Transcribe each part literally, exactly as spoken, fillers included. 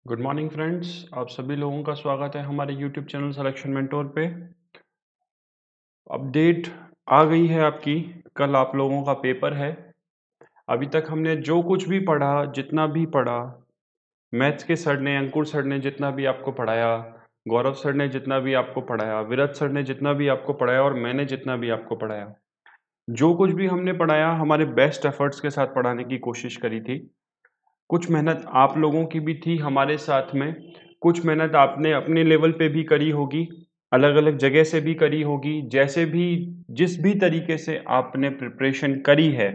Good morning friends, आप सभी लोगों का स्वागत है हमारे यूट्यूब चैनल सिलेक्शन मेंटोर पे। अपडेट आ गई है आपकी। कल आप लोगों का पेपर है। अभी तक हमने जो कुछ भी पढ़ा, जितना भी पढ़ा, मैथ्स के सर ने, अंकुर सर ने जितना भी आपको पढ़ाया, गौरव सर ने जितना भी आपको पढ़ाया, विरत सर ने जितना भी आपको पढ़ाया और मैंने जितना भी आपको पढ़ाया, जो कुछ भी हमने पढ़ाया हमारे बेस्ट एफर्ट्स के साथ पढ़ाने की कोशिश करी थी। कुछ मेहनत आप लोगों की भी थी हमारे साथ में, कुछ मेहनत आपने अपने लेवल पे भी करी होगी, अलग अलग जगह से भी करी होगी। जैसे भी, जिस भी तरीके से आपने प्रिपरेशन करी है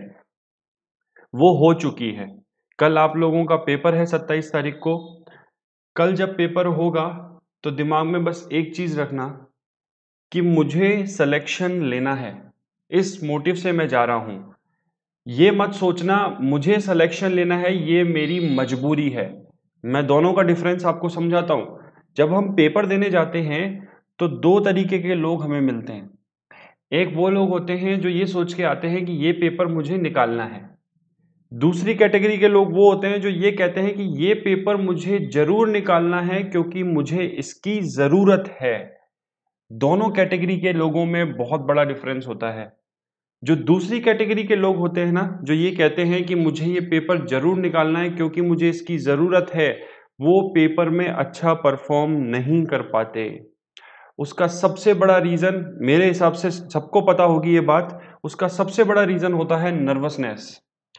वो हो चुकी है। कल आप लोगों का पेपर है सत्ताईस तारीख को। कल जब पेपर होगा तो दिमाग में बस एक चीज रखना कि मुझे सिलेक्शन लेना है। इस मोटिव से मैं जा रहा हूं। ये मत सोचना मुझे सिलेक्शन लेना है, ये मेरी मजबूरी है। मैं दोनों का डिफरेंस आपको समझाता हूं। जब हम पेपर देने जाते हैं तो दो तरीके के लोग हमें मिलते हैं। एक वो लोग होते हैं जो ये सोच के आते हैं कि ये पेपर मुझे निकालना है। दूसरी कैटेगरी के लोग वो होते हैं जो ये कहते हैं कि ये पेपर मुझे जरूर निकालना है क्योंकि मुझे इसकी जरूरत है। दोनों कैटेगरी के लोगों में बहुत बड़ा डिफरेंस होता है। जो दूसरी कैटेगरी के लोग होते हैं ना, जो ये कहते हैं कि मुझे ये पेपर जरूर निकालना है क्योंकि मुझे इसकी जरूरत है, वो पेपर में अच्छा परफॉर्म नहीं कर पाते। उसका सबसे बड़ा रीजन मेरे हिसाब से सबको पता होगी ये बात। उसका सबसे बड़ा रीजन होता है नर्वसनेस।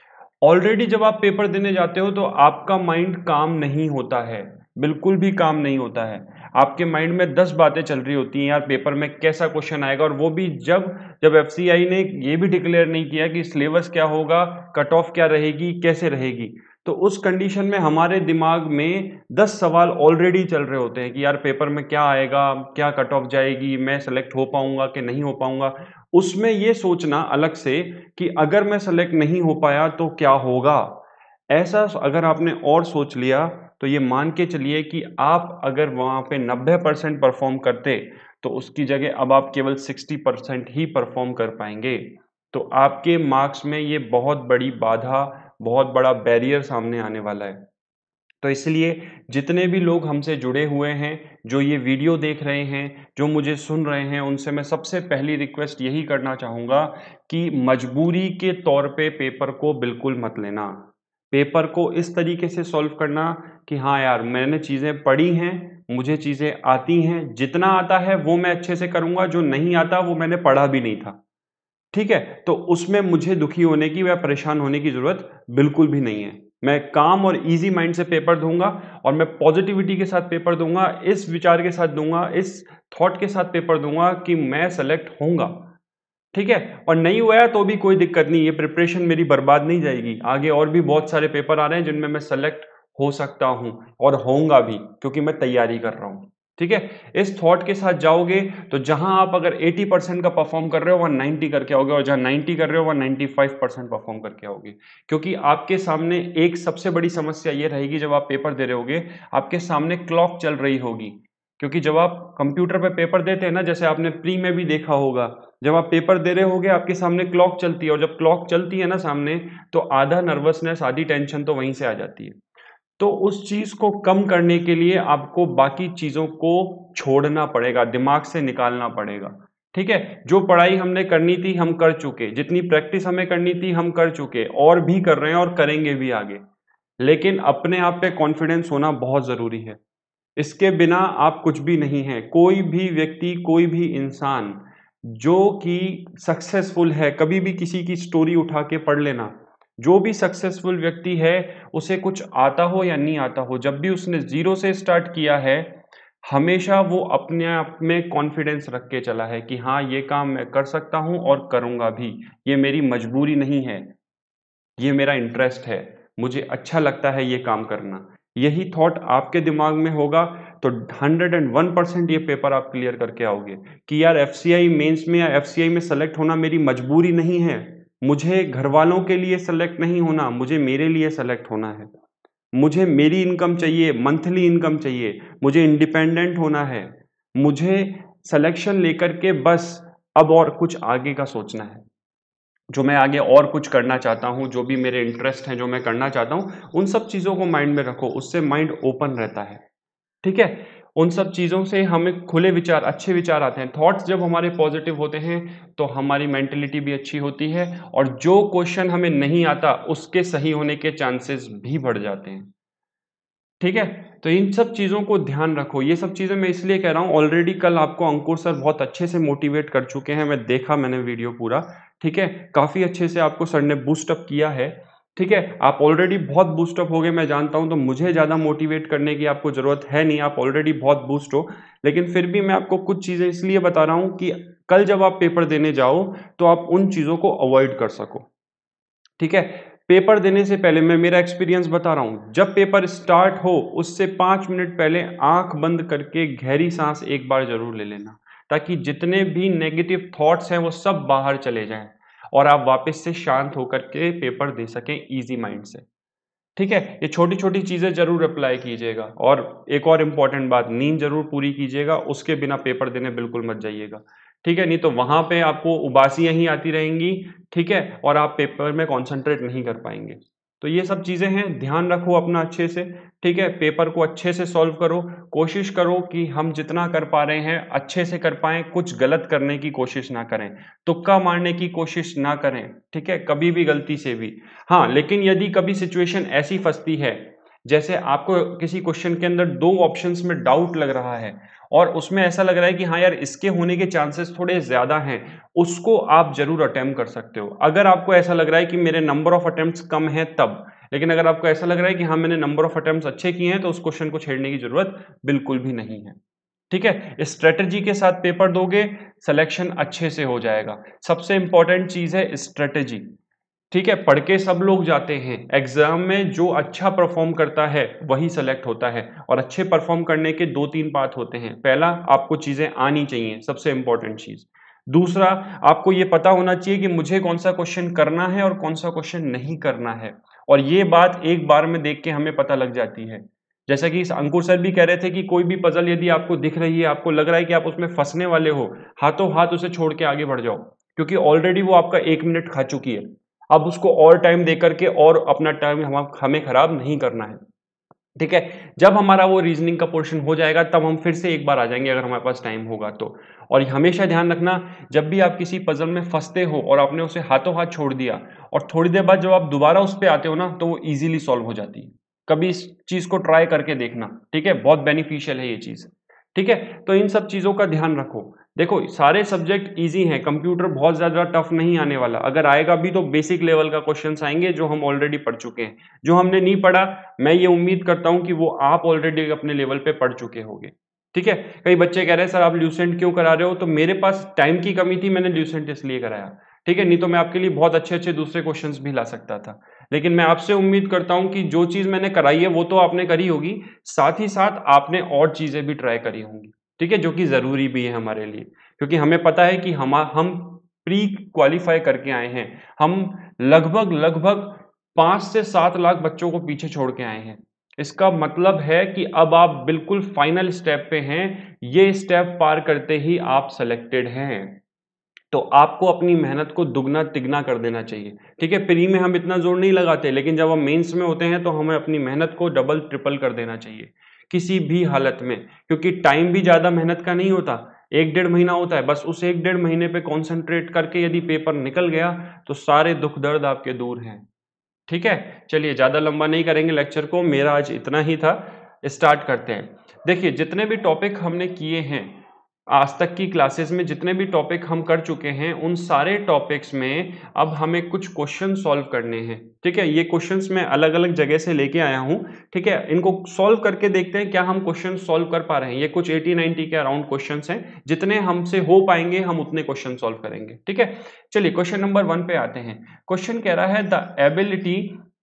ऑलरेडी जब आप पेपर देने जाते हो तो आपका माइंड काम नहीं होता है, बिल्कुल भी काम नहीं होता है। आपके माइंड में दस बातें चल रही होती हैं, यार पेपर में कैसा क्वेश्चन आएगा, और वो भी जब जब एफसीआई ने ये भी डिक्लेयर नहीं किया कि सिलेबस क्या होगा, कट ऑफ क्या रहेगी, कैसे रहेगी। तो उस कंडीशन में हमारे दिमाग में दस सवाल ऑलरेडी चल रहे होते हैं कि यार पेपर में क्या आएगा, क्या कट ऑफ जाएगी, मैं सेलेक्ट हो पाऊंगा कि नहीं हो पाऊंगा। उसमें ये सोचना अलग से कि अगर मैं सेलेक्ट नहीं हो पाया तो क्या होगा, ऐसा अगर आपने और सोच लिया तो ये मान के चलिए कि आप अगर वहां पे नब्बे परसेंट परफॉर्म करते तो उसकी जगह अब आप केवल साठ परसेंट ही परफॉर्म कर पाएंगे। तो आपके मार्क्स में ये बहुत बड़ी बाधा, बहुत बड़ा बैरियर सामने आने वाला है। तो इसलिए जितने भी लोग हमसे जुड़े हुए हैं, जो ये वीडियो देख रहे हैं, जो मुझे सुन रहे हैं, उनसे मैं सबसे पहली रिक्वेस्ट यही करना चाहूँगा कि मजबूरी के तौर पे पेपर को बिल्कुल मत लेना। पेपर को इस तरीके से सॉल्व करना कि हाँ यार, मैंने चीज़ें पढ़ी हैं, मुझे चीज़ें आती हैं, जितना आता है वो मैं अच्छे से करूँगा, जो नहीं आता वो मैंने पढ़ा भी नहीं था। ठीक है? तो उसमें मुझे दुखी होने की या परेशान होने की ज़रूरत बिल्कुल भी नहीं है। मैं काम और ईज़ी माइंड से पेपर दूँगा और मैं पॉज़िटिविटी के साथ पेपर दूँगा, इस विचार के साथ दूँगा, इस थॉट के साथ पेपर दूँगा कि मैं सेलेक्ट होऊँगा। ठीक है? और नहीं हुआ है तो भी कोई दिक्कत नहीं, ये प्रिपरेशन मेरी बर्बाद नहीं जाएगी। आगे और भी बहुत सारे पेपर आ रहे हैं जिनमें मैं सेलेक्ट हो सकता हूँ और होऊँगा भी, क्योंकि मैं तैयारी कर रहा हूँ। ठीक है? इस थॉट के साथ जाओगे तो जहां आप अगर अस्सी परसेंट का परफॉर्म कर रहे हो वहां नब्बे करके आओगे, और जहां नब्बे कर रहे हो वहां पचानवे परसेंट परफॉर्म करके आओगे। क्योंकि आपके सामने एक सबसे बड़ी समस्या ये रहेगी, जब आप पेपर दे रहे होगे आपके सामने क्लॉक चल रही होगी। क्योंकि जब आप कंप्यूटर पे पेपर देते हैं ना, जैसे आपने प्री में भी देखा होगा, जब आप पेपर दे रहे होगे आपके सामने क्लॉक चलती है, और जब क्लॉक चलती है ना सामने, तो आधा नर्वसनेस, आधी टेंशन तो वहीं से आ जाती है। तो उस चीज को कम करने के लिए आपको बाकी चीजों को छोड़ना पड़ेगा, दिमाग से निकालना पड़ेगा। ठीक है? जो पढ़ाई हमने करनी थी हम कर चुके, जितनी प्रैक्टिस हमें करनी थी हम कर चुके, और भी कर रहे हैं और करेंगे भी आगे। लेकिन अपने आप पे कॉन्फिडेंस होना बहुत जरूरी है। इसके बिना आप कुछ भी नहीं है। कोई भी व्यक्ति, कोई भी इंसान जो कि सक्सेसफुल है, कभी भी किसी की स्टोरी उठा के पढ़ लेना। जो भी सक्सेसफुल व्यक्ति है, उसे कुछ आता हो या नहीं आता हो, जब भी उसने जीरो से स्टार्ट किया है, हमेशा वो अपने आप में कॉन्फिडेंस रख के चला है कि हाँ, ये काम मैं कर सकता हूं और करूंगा भी। ये मेरी मजबूरी नहीं है, ये मेरा इंटरेस्ट है, मुझे अच्छा लगता है ये काम करना। यही थॉट आपके दिमाग में होगा तो हंड्रेड एंड वन परसेंट ये पेपर आप क्लियर करके आओगे कि यार एफसीआई मेंस में या एफसीआई में सेलेक्ट होना मेरी मजबूरी नहीं है। मुझे घर वालों के लिए सेलेक्ट नहीं होना, मुझे मेरे लिए सेलेक्ट होना है। मुझे मेरी इनकम चाहिए, मंथली इनकम चाहिए, मुझे इंडिपेंडेंट होना है। मुझे सिलेक्शन लेकर के बस अब और कुछ आगे का सोचना है। जो मैं आगे और कुछ करना चाहता हूँ, जो भी मेरे इंटरेस्ट हैं, जो मैं करना चाहता हूँ, उन सब चीज़ों को माइंड में रखो, उससे माइंड ओपन रहता है, ठीक है? उन सब चीज़ों से हमें खुले विचार, अच्छे विचार आते हैं। थॉट्स जब हमारे पॉजिटिव होते हैं, तो हमारी मेंटालिटी भी अच्छी होती है और जो क्वेश्चन हमें नहीं आता, उसके सही होने के चांसेस भी बढ़ जाते हैं। ठीक है? तो इन सब चीज़ों को ध्यान रखो। ये सब चीज़ें मैं इसलिए कह रहा हूँ, ऑलरेडी कल आपको अंकुर सर बहुत अच्छे से मोटिवेट कर चुके हैं, मैं देखा मैंने वीडियो पूरा, ठीक है? काफ़ी अच्छे से आपको सर ने बूस्ट अप किया है, ठीक है? आप ऑलरेडी बहुत बूस्ट अप हो गए मैं जानता हूँ, तो मुझे ज़्यादा मोटिवेट करने की आपको ज़रूरत है नहीं, आप ऑलरेडी बहुत बूस्ट हो। लेकिन फिर भी मैं आपको कुछ चीज़ें इसलिए बता रहा हूँ कि कल जब आप पेपर देने जाओ, तो आप उन चीज़ों को अवॉइड कर सको। ठीक है? पेपर देने से पहले मैं मेरा एक्सपीरियंस बता रहा हूँ, जब पेपर स्टार्ट हो उससे पाँच मिनट पहले आँख बंद करके गहरी साँस एक बार ज़रूर ले लेना, ताकि जितने भी नेगेटिव थॉट्स हैं वो सब बाहर चले जाएँ और आप वापस से शांत होकर के पेपर दे सकें ईज़ी माइंड से। ठीक है? ये छोटी-छोटी चीज़ें ज़रूर अप्लाई कीजिएगा और एक और इम्पोर्टेंट बात, नींद ज़रूर पूरी कीजिएगा, उसके बिना पेपर देने बिल्कुल मत जाइएगा। ठीक है? नहीं तो वहाँ पे आपको उबासियाँ ही आती रहेंगी, ठीक है? और आप पेपर में कॉन्संट्रेट नहीं कर पाएँगे। तो ये सब चीज़ें हैं, ध्यान रखो अपना अच्छे से, ठीक है? पेपर को अच्छे से सॉल्व करो, कोशिश करो कि हम जितना कर पा रहे हैं, अच्छे से कर पाएँ, कुछ गलत करने की कोशिश ना करें, तुक्का मारने की कोशिश ना करें, ठीक है? कभी भी गलती से भी। हाँ, लेकिन यदि कभी सिचुएशन ऐसी फँसती है, जैसे आपको किसी क्वेश्चन के अंदर दो ऑप्शंस में डाउट लग रहा है और उसमें ऐसा लग रहा है कि हाँ यार, इसके होने के चांसेस थोड़े ज़्यादा हैं, उसको आप ज़रूर अटेम्प्ट कर सकते हो। अगर आपको ऐसा लग रहा है कि मेरे नंबर ऑफ अटेम्प्ट्स कम हैं तब, लेकिन अगर आपको ऐसा लग रहा है कि हाँ, मैंने नंबर ऑफ अटेम्प्ट्स अच्छे किए हैं, तो उस क्वेश्चन को छेड़ने की ज़रूरत बिल्कुल भी नहीं है। ठीक है? स्ट्रैटेजी के साथ पेपर दोगे, सिलेक्शन अच्छे से हो जाएगा। सबसे इम्पोर्टेंट चीज़ है स्ट्रैटेजी। ठीक है? पढ़ के सब लोग जाते हैं, एग्ज़ाम में जो अच्छा परफ़ॉर्म करता है, वही सेलेक्ट होता है और अच्छे परफ़ॉर्म करने के दो तीन पाथ होते हैं। पहला, आपको चीज़ें आनी चाहिए, सबसे इम्पोर्टेंट चीज़। दूसरा, आपको ये पता होना चाहिए कि मुझे कौन-सा क्वेश्चन करना है और कौन-सा क्वेश्चन नहीं करना है और ये बात एक बार में देख के हमें पता लग जाती है। जैसा कि इस अंकुर सर भी कह रहे थे कि कोई भी पज़ल यदि आपको दिख रही है, आपको लग रहा है कि आप उसमें फँसने वाले हो, हाथों-हाथ उसे छोड़ के आगे बढ़ जाओ, क्योंकि ऑलरेडी वो आपका एक मिनट खा चुकी है। अब उसको और टाइम दे करके और अपना टाइम हम हमें खराब नहीं करना है, ठीक है? जब हमारा वो रीज़निंग का पोर्शन हो जाएगा, तब हम फिर से एक बार आ जाएँगे अगर हमारे पास टाइम होगा तो। और हमेशा ध्यान रखना, जब भी आप किसी पज़ल में फँसते हो और आपने उसे हाथों-हाथ छोड़ दिया और थोड़ी देर बाद जब आप दोबारा उस पे आते हो ना, तो वो ईज़िली सॉल्व हो जाती है। कभी इस चीज़ को ट्राई करके देखना, ठीक है? बहुत बेनिफिशियल है ये चीज़, ठीक है? तो इन सब चीज़ों का ध्यान रखो। देखो, सारे सब्जेक्ट ईज़ी हैं, कंप्यूटर बहुत ज़्यादा टफ नहीं आने वाला। अगर आएगा भी तो बेसिक लेवल का क्वेश्चन्स आएँगे जो हम ऑलरेडी पढ़ चुके हैं। जो हमने नहीं पढ़ा, मैं ये उम्मीद करता हूँ कि वो आप ऑलरेडी अपने लेवल पे पढ़ चुके होंगे। ठीक है? कई बच्चे कह रहे हैं सर आप ल्यूसेंट क्यों करा रहे हो? तो मेरे पास टाइम की कमी थी, मैंने ल्यूसेंट इसलिए कराया। ठीक है? नहीं तो मैं आपके लिए बहुत अच्छे-अच्छे दूसरे क्वेश्चन्स भी ला सकता था। लेकिन मैं आपसे उम्मीद करता हूँ कि जो चीज़ मैंने कराई है वो तो आपने करी होगी, साथ ही साथ आपने और चीज़ें भी ट्राई करी होंगी। ठीक है? जो कि ज़रूरी भी है हमारे लिए। क्योंकि हमें पता है कि हमा हम प्री क्वालीफाई करके आए हैं। हम लगभग लगभग पाँच से सात लाख बच्चों को पीछे छोड़ के आए हैं। इसका मतलब है कि अब आप बिल्कुल फाइनल स्टेप पे हैं, ये स्टेप पार करते ही आप सेलेक्टेड हैं। तो आपको अपनी मेहनत को दुगना-तिगना कर देना चाहिए, ठीक है? प्री में हम इतना ज़ोर नहीं लगाते, लेकिन जब हम मेंस में होते हैं, तो हमें अपनी मेहनत को डबल, ट्रिपल कर देना चाहिए, किसी भी हालत में। क्योंकि टाइम भी ज़्यादा मेहनत का नहीं होता, एक डेढ़ महीना होता है, बस उस एक डेढ़ महीने पे कॉन्संट्रेट करके यदि पेपर निकल गया, तो सारे दुःख-दर्द आपके दूर हैं, ठीक है? चलिए ज़्यादा लंबा नहीं करेंगे लेक्चर को, मेरा आज इतना ही था, स्टार्ट करते हैं। देखिए, जितने भी टॉपिक हमने किए हैं, आज तक की क्लासेस में जितने भी टॉपिक हम कर चुके हैं, उन सारे टॉपिक्स में अब हमें कुछ क्वेश्चन सॉल्व करने हैं, ठीक है? ये क्वेश्चंस मैं अलग-अलग जगह से लेके आया हूँ, ठीक है? इनको सॉल्व करके देखते हैं क्या हम क्वेश्चन सॉल्व कर पा रहे हैं। ये कुछ अस्सी नब्बे के अराउंड क्वेश्चंस हैं, जितने हमसे हो पाएँगे हम उतने क्वेश्चन सॉल्व करेंगे, ठीक है? चलिए क्वेश्चन नंबर वन पे आते हैं। क्वेश्चन कह रहा है the ability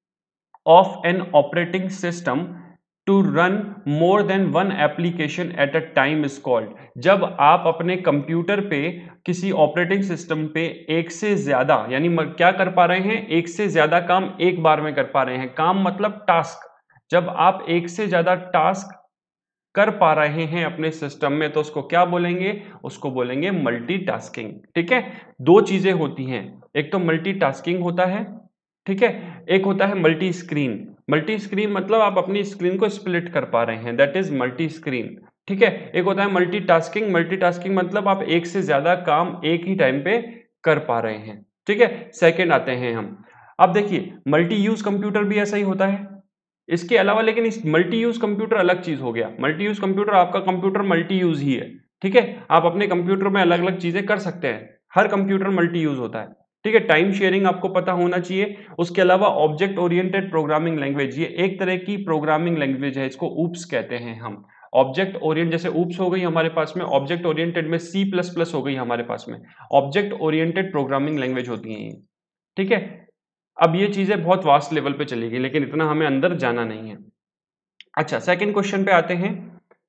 of an operating system to run more than one application at a time is called। जब आप अपने कंप्यूटर पे किसी ऑपरेटिंग सिस्टम पे एक से ज्यादा यानी क्या कर पा रहे हैं, एक से ज्यादा काम एक बार में कर पा रहे हैं। काम मतलब टास्क। जब आप एक से ज्यादा टास्क कर पा रहे हैं अपने सिस्टम में तो उसको क्या बोलेंगे, उसको बोलेंगे मल्टीटास्किंग। ठीक है, दो चीजें होती हैं, एक तो मल्टीटास्किंग होता है, ठीक है, एक होता है मल्टी स्क्रीन। मल्टी स्क्रीन मतलब आप अपनी स्क्रीन को स्प्लिट कर पा रहे हैं, दैट इज मल्टी स्क्रीन। ठीक है, एक होता है मल्टीटास्किंग। मल्टीटास्किंग मतलब आप एक से ज्यादा काम एक ही टाइम पे कर पा रहे हैं। ठीक है, सेकंड आते हैं हम। अब देखिए मल्टी यूज कंप्यूटर भी ऐसा ही होता है। इसके अलावा लेकिन इस मल्टी यूज कंप्यूटर अलग चीज हो गया। मल्टी यूज कंप्यूटर, आपका कंप्यूटर मल्टी यूज ही है। ठीक है, आप अपने कंप्यूटर में अलग अलग चीजें कर सकते हैं, हर कंप्यूटर मल्टी यूज होता है। ठीक है, टाइम शेयरिंग आपको पता होना चाहिए। उसके अलावा ऑब्जेक्ट ओरिएंटेड प्रोग्रामिंग लैंग्वेज, ये एक तरह की प्रोग्रामिंग लैंग्वेज है, इसको ऊप्स कहते हैं हम। ऑब्जेक्ट ओरिएंट, जैसे ऊप्स हो गई हमारे पास में, ऑब्जेक्ट ओरिएंटेड में सी प्लस प्लस हो गई हमारे पास में, ऑब्जेक्ट ओरिएंटेड प्रोग्रामिंग लैंग्वेज होती है ये। ठीक है, अब ये चीजें बहुत वास्ट लेवल पे चली गई, लेकिन इतना हमें अंदर जाना नहीं है। अच्छा, सेकंड क्वेश्चन पे आते हैं।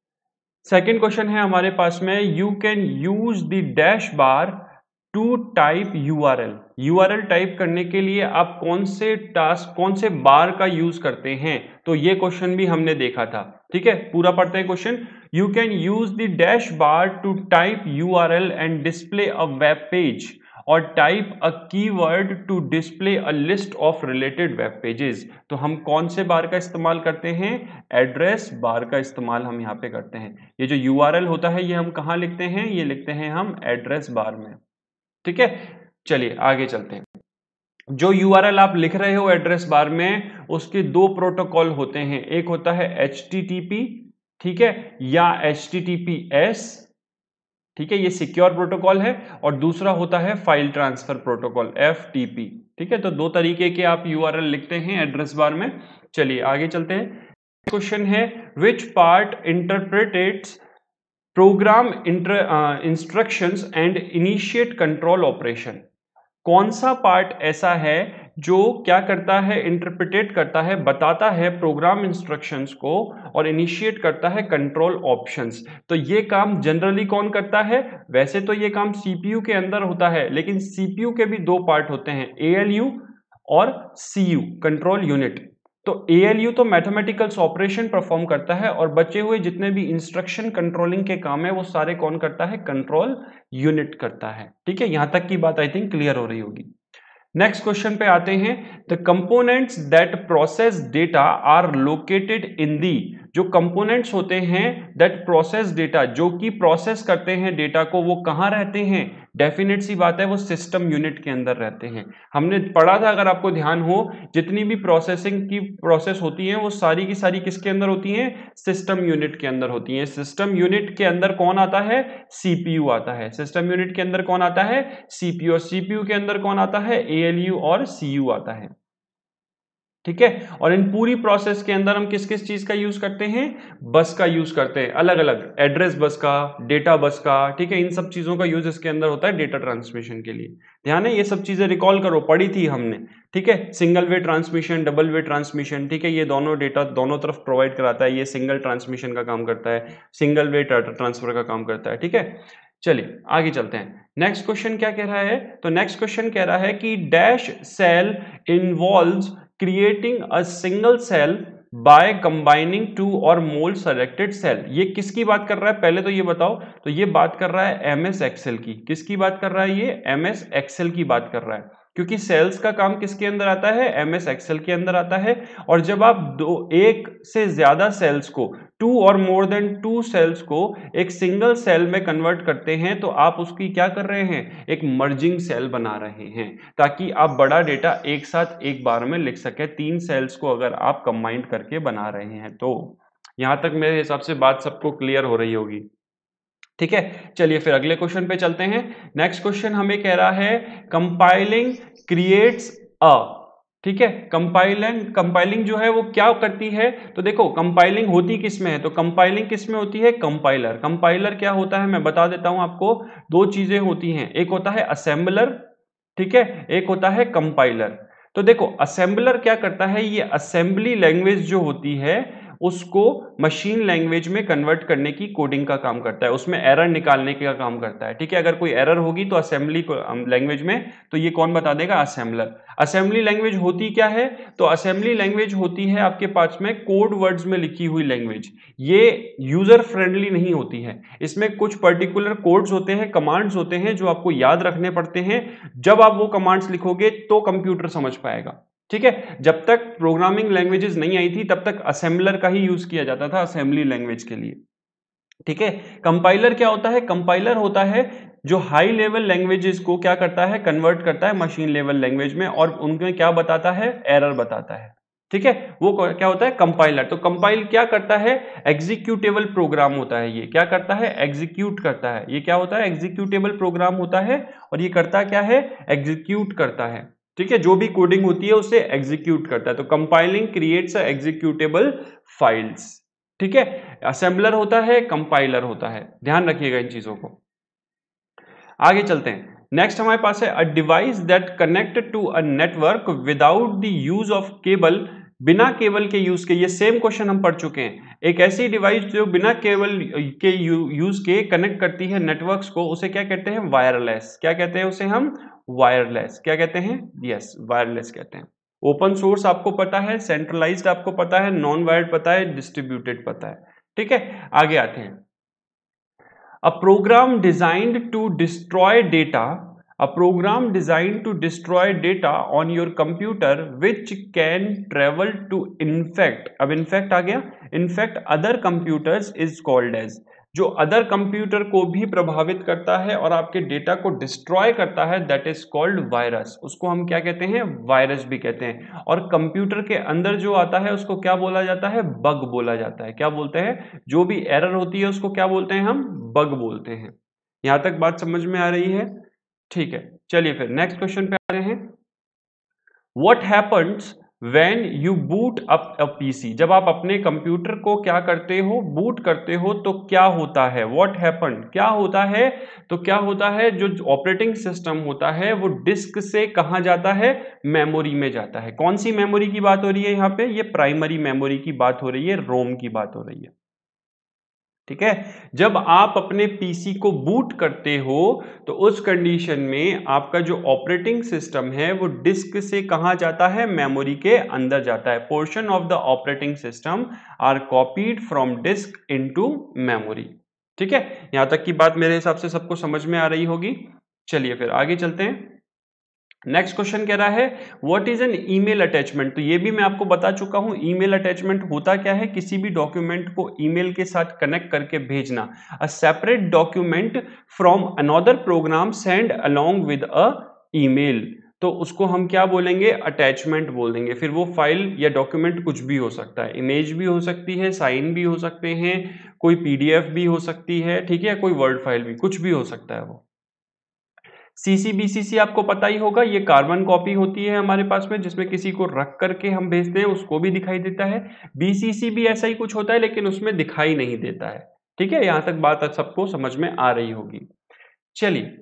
सेकंड क्वेश्चन है हमारे पास में, you can use the dash bar to type URL. URL type करने के लिए आप कौन से टास्क, कौन से बार का यूज करते हैं, तो ये क्वेश्चन भी हमने देखा था। ठीक है, पूरा पढ़ते हैं question. You can use the dash bar to type URL and display a web page और type a keyword to display a list of related web pages. तो हम कौन से बार का इस्तेमाल करते हैं, एड्रेस बार का इस्तेमाल हम यहाँ पे करते हैं। ये जो यूआरएल होता है ये हम कहाँ लिखते हैं, ये लिखते हैं हम एड्रेस बार में। ठीक है, चलिए आगे चलते हैं। जो यूआरएल आप लिख रहे हो एड्रेस बार में, उसके दो प्रोटोकॉल होते हैं, एक होता है एच टी टी पी, ठीक है, या H T T P S, ठीक है, ये सिक्योर प्रोटोकॉल है, और दूसरा होता है file transfer protocol, F T P. ठीक है, तो दो तरीके के आप यूआरएल लिखते हैं एड्रेस बार में। चलिए आगे चलते हैं। क्वेश्चन है, which part interprets program instructions and initiate control operation. कौन सा पार्ट ऐसा है जो क्या करता है, इंटरप्रिटेट करता है, बताता है प्रोग्राम इंस्ट्रक्शंस को और इनिशिएट करता है कंट्रोल ऑप्शंस। तो ये काम जनरली कौन करता है, वैसे तो ये काम सीपीयू के अंदर होता है, लेकिन सीपीयू के भी दो पार्ट होते हैं, एएलयू और सीयू, कंट्रोल यूनिट। तो एएलयू तो मैथमेटिकल्स ऑपरेशन परफॉर्म करता है, और बचे हुए जितने भी इंस्ट्रक्शन कंट्रोलिंग के काम है वो सारे कौन करता है, कंट्रोल यूनिट करता है। ठीक है, यहां तक की बात आई थिंक क्लियर हो रही होगी। नेक्स्ट क्वेश्चन पे आते हैं। The components that process data are located in the, जो कंपोनेंट्स होते हैं दैट प्रोसेस डेटा, जो कि प्रोसेस करते हैं डेटा को, वो कहां रहते हैं, डेफिनेट सी बात है वो सिस्टम यूनिट के अंदर रहते हैं। हमने पढ़ा था, अगर आपको ध्यान हो, जितनी भी प्रोसेसिंग की प्रोसेस होती है वो सारी की सारी किसके अंदर होती हैं, सिस्टम यूनिट के अंदर होती हैं। सिस्टम यूनिट के अंदर कौन आता है, सीपीयू आता है। सिस्टम यूनिट के अंदर कौन आता है, सीपीयू, और सीपीयू के अंदर कौन आता है, एएलयू और सीयू आता है। ठीक है, और इन पूरी प्रोसेस के अंदर हम किस किस चीज का यूज करते हैं, बस का यूज करते हैं, अलग अलग, एड्रेस बस का, डेटा बस का। ठीक है, इन सब चीजों का यूज इसके अंदर होता है डेटा ट्रांसमिशन के लिए। ध्यान है, ये सब चीजें रिकॉल करो, पढ़ी थी हमने। ठीक है, single way transmission, double way transmission, ठीक है, ये दोनों डेटा दोनों तरफ प्रोवाइड कराता है। ये सिंगल ट्रांसमिशन का काम करता है, सिंगल वे डाटा ट्रांसफर का काम करता है। ठीक है, चलिए आगे चलते हैं। नेक्स्ट क्वेश्चन क्या कह रहा है, तो नेक्स्ट क्वेश्चन कह रहा है कि dash cell involves creating a single cell by combining two or more selected cell. ये किसकी बात कर रहा है, पहले तो ये बताओ। तो ये बात कर रहा है एमएस एक्सेल की। किसकी बात कर रहा है, ये एमएस एक्सेल की बात कर रहा है, क्योंकि सेल्स का काम किसके अंदर आता है, एमएस एक्सेल के अंदर आता है। और जब आप दो एक से ज्यादा सेल्स को, to or more than to sales को एक सिंगल सेल में कन्वर्ट करते हैं, तो आप उसकी क्या कर रहे हैं, एक मर्जिंग सेल बना रहे हैं, ताकि आप बड़ा डेटा एक साथ एक बार में लिख सके। तीन सेल्स को अगर आप कंबाइन करके बना रहे हैं तो। यहां तक मेरे हिसाब से बात सबको क्लियर हो रही होगी। ठीक है, चलिए फिर अगले क्वेश्चन पे चलते हैं। नेक्स्ट क्वेश्चन हमें कह रहा है, कंपाइलिंग क्रिएट्स अ, ठीक है, कंपाइलिंग कंपाइलिंग जो है वो क्या करती है, तो देखो कंपाइलिंग होती किस में है, तो कंपाइलिंग किस में होती है, कंपाइलर। कंपाइलर क्या होता है मैं बता देता हूं आपको, दो चीजें होती हैं, एक होता है असेंबलर, ठीक है, एक होता है कंपाइलर। तो देखो असेंबलर क्या करता है, ये असेंबली लैंग्वेज जो होती है उसको मशीन लैंग्वेज में कन्वर्ट करने की कोडिंग का काम करता है, उसमें एरर निकालने का काम करता है। ठीक है, अगर कोई एरर होगी तो असेंबली लैंग्वेज में, तो ये कौन बता देगा? असेंबलर। असेंबली लैंग्वेज होती क्या है? तो असेंबली लैंग्वेज होती है आपके पास में कोड वर्ड्स में लिखी हुई लैंग्वेज। ये यूजर फ्रेंडली नहीं होती है, इसमें कुछ पर्टिकुलर कोड्स होते हैं, कमांड्स होते हैं जो आपको याद रखने पड़ते हैं। जब आप वो कमांड्स लिखोगे तो कंप्यूटर समझ पाएगा। ठीक है, जब तक प्रोग्रामिंग लैंग्वेजेस नहीं आई थी तब तक असेंबलर का ही यूज किया जाता था असेंबली लैंग्वेज के लिए। ठीक है, कंपाइलर क्या होता है? कंपाइलर होता है जो हाई लेवल लैंग्वेजेस को क्या करता है? कन्वर्ट करता है मशीन लेवल लैंग्वेज में, और उनमें क्या बताता है? एरर बताता है। ठीक है, वो क्या होता है? कंपाइलर। तो कंपाइल क्या करता है? एग्जीक्यूटेबल प्रोग्राम होता है। ये क्या करता है? एग्जीक्यूट करता है। ये क्या होता है? एग्जीक्यूटेबल प्रोग्राम होता है, और ये करता क्या है? एग्जीक्यूट करता है। ठीक है, जो भी कोडिंग होती है उसे एग्जीक्यूट करता है। तो कंपाइलिंग क्रिएट्स एग्जीक्यूटेबल फाइल्स। ठीक है, असेंबलर होता है, कंपाइलर होता है, ध्यान रखिएगा इन चीजों को। आगे चलते हैं। नेक्स्ट हमारे पास है a device that connect to a network without the use of cable. बिना केबल के यूज के, ये सेम क्वेश्चन हम पढ़ चुके हैं। एक ऐसी डिवाइस जो बिना केबल के यू, यूज के कनेक्ट करती है नेटवर्क्स को, उसे क्या कहते हैं? वायरलेस। क्या कहते हैं उसे हम? वायरलेस। क्या कहते हैं? यस, वायरलेस कहते हैं। ओपन सोर्स आपको पता है, सेंट्रलाइज्ड आपको पता है, नॉन वायर्ड पता है, डिस्ट्रीब्यूटेड पता है। ठीक है, आगे आते हैं। A program designed to destroy data, a program designed to destroy data on your computer which can travel to infect, अब infect आ गया, infect other computers is called as, जो अदर कंप्यूटर को भी प्रभावित करता है और आपके डेटा को डिस्ट्रॉय करता है, दैट इज कॉल्ड वायरस। उसको हम क्या कहते हैं? वायरस भी कहते हैं। और कंप्यूटर के अंदर जो आता है उसको क्या बोला जाता है? बग बोला जाता है। क्या बोलते हैं? जो भी एरर होती है उसको क्या बोलते हैं हम? बग बोलते हैं। यहां तक बात समझ में आ रही है? ठीक है, चलिए फिर नेक्स्ट क्वेश्चन पे आ रहे हैं। What happens When you boot up a P C, जब आप अपने कंप्यूटर को क्या करते हो? बूट करते हो, तो क्या होता है? What happened, क्या होता है? तो क्या होता है? जो ऑपरेटिंग सिस्टम होता है वो डिस्क से कहां जाता है? मेमोरी में जाता है। कौन सी मेमोरी की बात हो रही है यहाँ पे? ये प्राइमरी मेमोरी की बात हो रही है, रोम की बात हो रही है। ठीक है, जब आप अपने पीसी को बूट करते हो तो उस कंडीशन में आपका जो ऑपरेटिंग सिस्टम है वो डिस्क से कहां जाता है? मेमोरी के अंदर जाता है। Portion of the operating system are copied from disk into memory. ठीक है, यहां तक की बात मेरे हिसाब से सबको समझ में आ रही होगी। चलिए फिर आगे चलते हैं। नेक्स्ट क्वेश्चन कह रहा है what is an email attachment. तो ये भी मैं आपको बता चुका हूं। ईमेल अटैचमेंट होता क्या है? किसी भी डॉक्यूमेंट को ईमेल के साथ कनेक्ट करके भेजना। A separate document from another program send along with a email, तो उसको हम क्या बोलेंगे? अटैचमेंट बोल देंगे। फिर वो फाइल या डॉक्यूमेंट कुछ भी हो सकता है, इमेज भी हो सकती है, साइन भी हो सकते हैं, कोई पीडीएफ भी हो सकती है, ठीक है, कोई वर्ड फाइल भी, कुछ भी हो सकता है वो। सीसीबीसीसी आपको पता ही होगा, ये कार्बन कॉपी होती है हमारे पास में, जिसमें किसी को रख करके हम भेजते हैं, उसको भी दिखाई देता है। बीसीसी भी ऐसा ही कुछ होता है लेकिन उसमें दिखाई नहीं देता है। ठीक है, यहां तक बात सबको समझ में आ रही होगी। चलिए,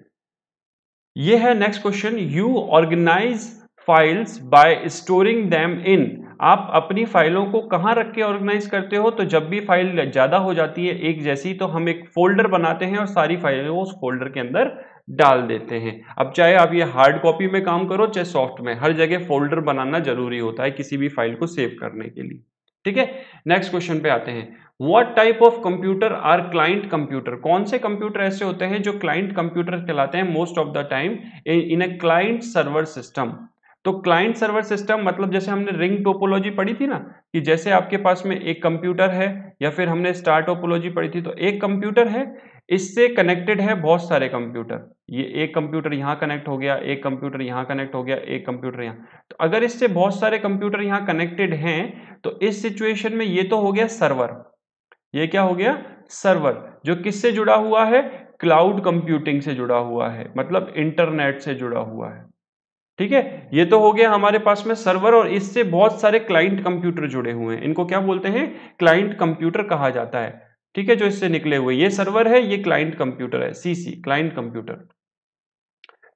ये है next question. You organize files by storing them in. आप अपनी फाइलों को कहां रख के ऑर्गेनाइज करते हो? तो जब भी फाइल ज्यादा हो जाती है एक जैसी, तो हम एक फोल्डर बनाते हैं और सारी फाइलों को उस फोल्डर के अंदर डाल देते हैं। अब चाहे आप ये हार्ड कॉपी में काम करो चाहे सॉफ्ट में, हर जगह फोल्डर बनाना जरूरी होता है किसी भी फाइल को सेव करने के लिए। ठीक है, नेक्स्ट क्वेश्चन पे आते हैं। What type of computer are client computer. कौन से कंप्यूटर ऐसे होते हैं जो क्लाइंट कंप्यूटर कहलाते हैं? Most of the time in a client server system. तो क्लाइंट सर्वर सिस्टम मतलब जैसे हमने रिंग टोपोलॉजी पढ़ी थी ना, कि जैसे आपके पास में एक कंप्यूटर है, या फिर हमने स्टार टोपोलॉजी पढ़ी थी, तो एक कंप्यूटर है, इससे कनेक्टेड है बहुत सारे कंप्यूटर। ये एक कंप्यूटर यहाँ कनेक्ट हो गया, एक कंप्यूटर यहाँ कनेक्ट हो गया, एक कंप्यूटर यहाँ। तो अगर इससे बहुत सारे कंप्यूटर यहाँ कनेक्टेड हैं तो इस सिचुएशन में ये तो हो गया सर्वर। ये क्या हो गया? सर्वर, जो किससे जुड़ा हुआ है? क्लाउड कंप्यूटिंग से जुड़ा हुआ है, मतलब इंटरनेट से जुड़ा हुआ है। ठीक है, ये तो हो गया हमारे पास में सर्वर, और इससे बहुत सारे क्लाइंट कंप्यूटर जुड़े हुए हैं। इनको क्या बोलते हैं? क्लाइंट कंप्यूटर कहा जाता है। ठीक है, जो इससे निकले हुए, ये सर्वर है, ये क्लाइंट कंप्यूटर है, सीसी क्लाइंट कंप्यूटर।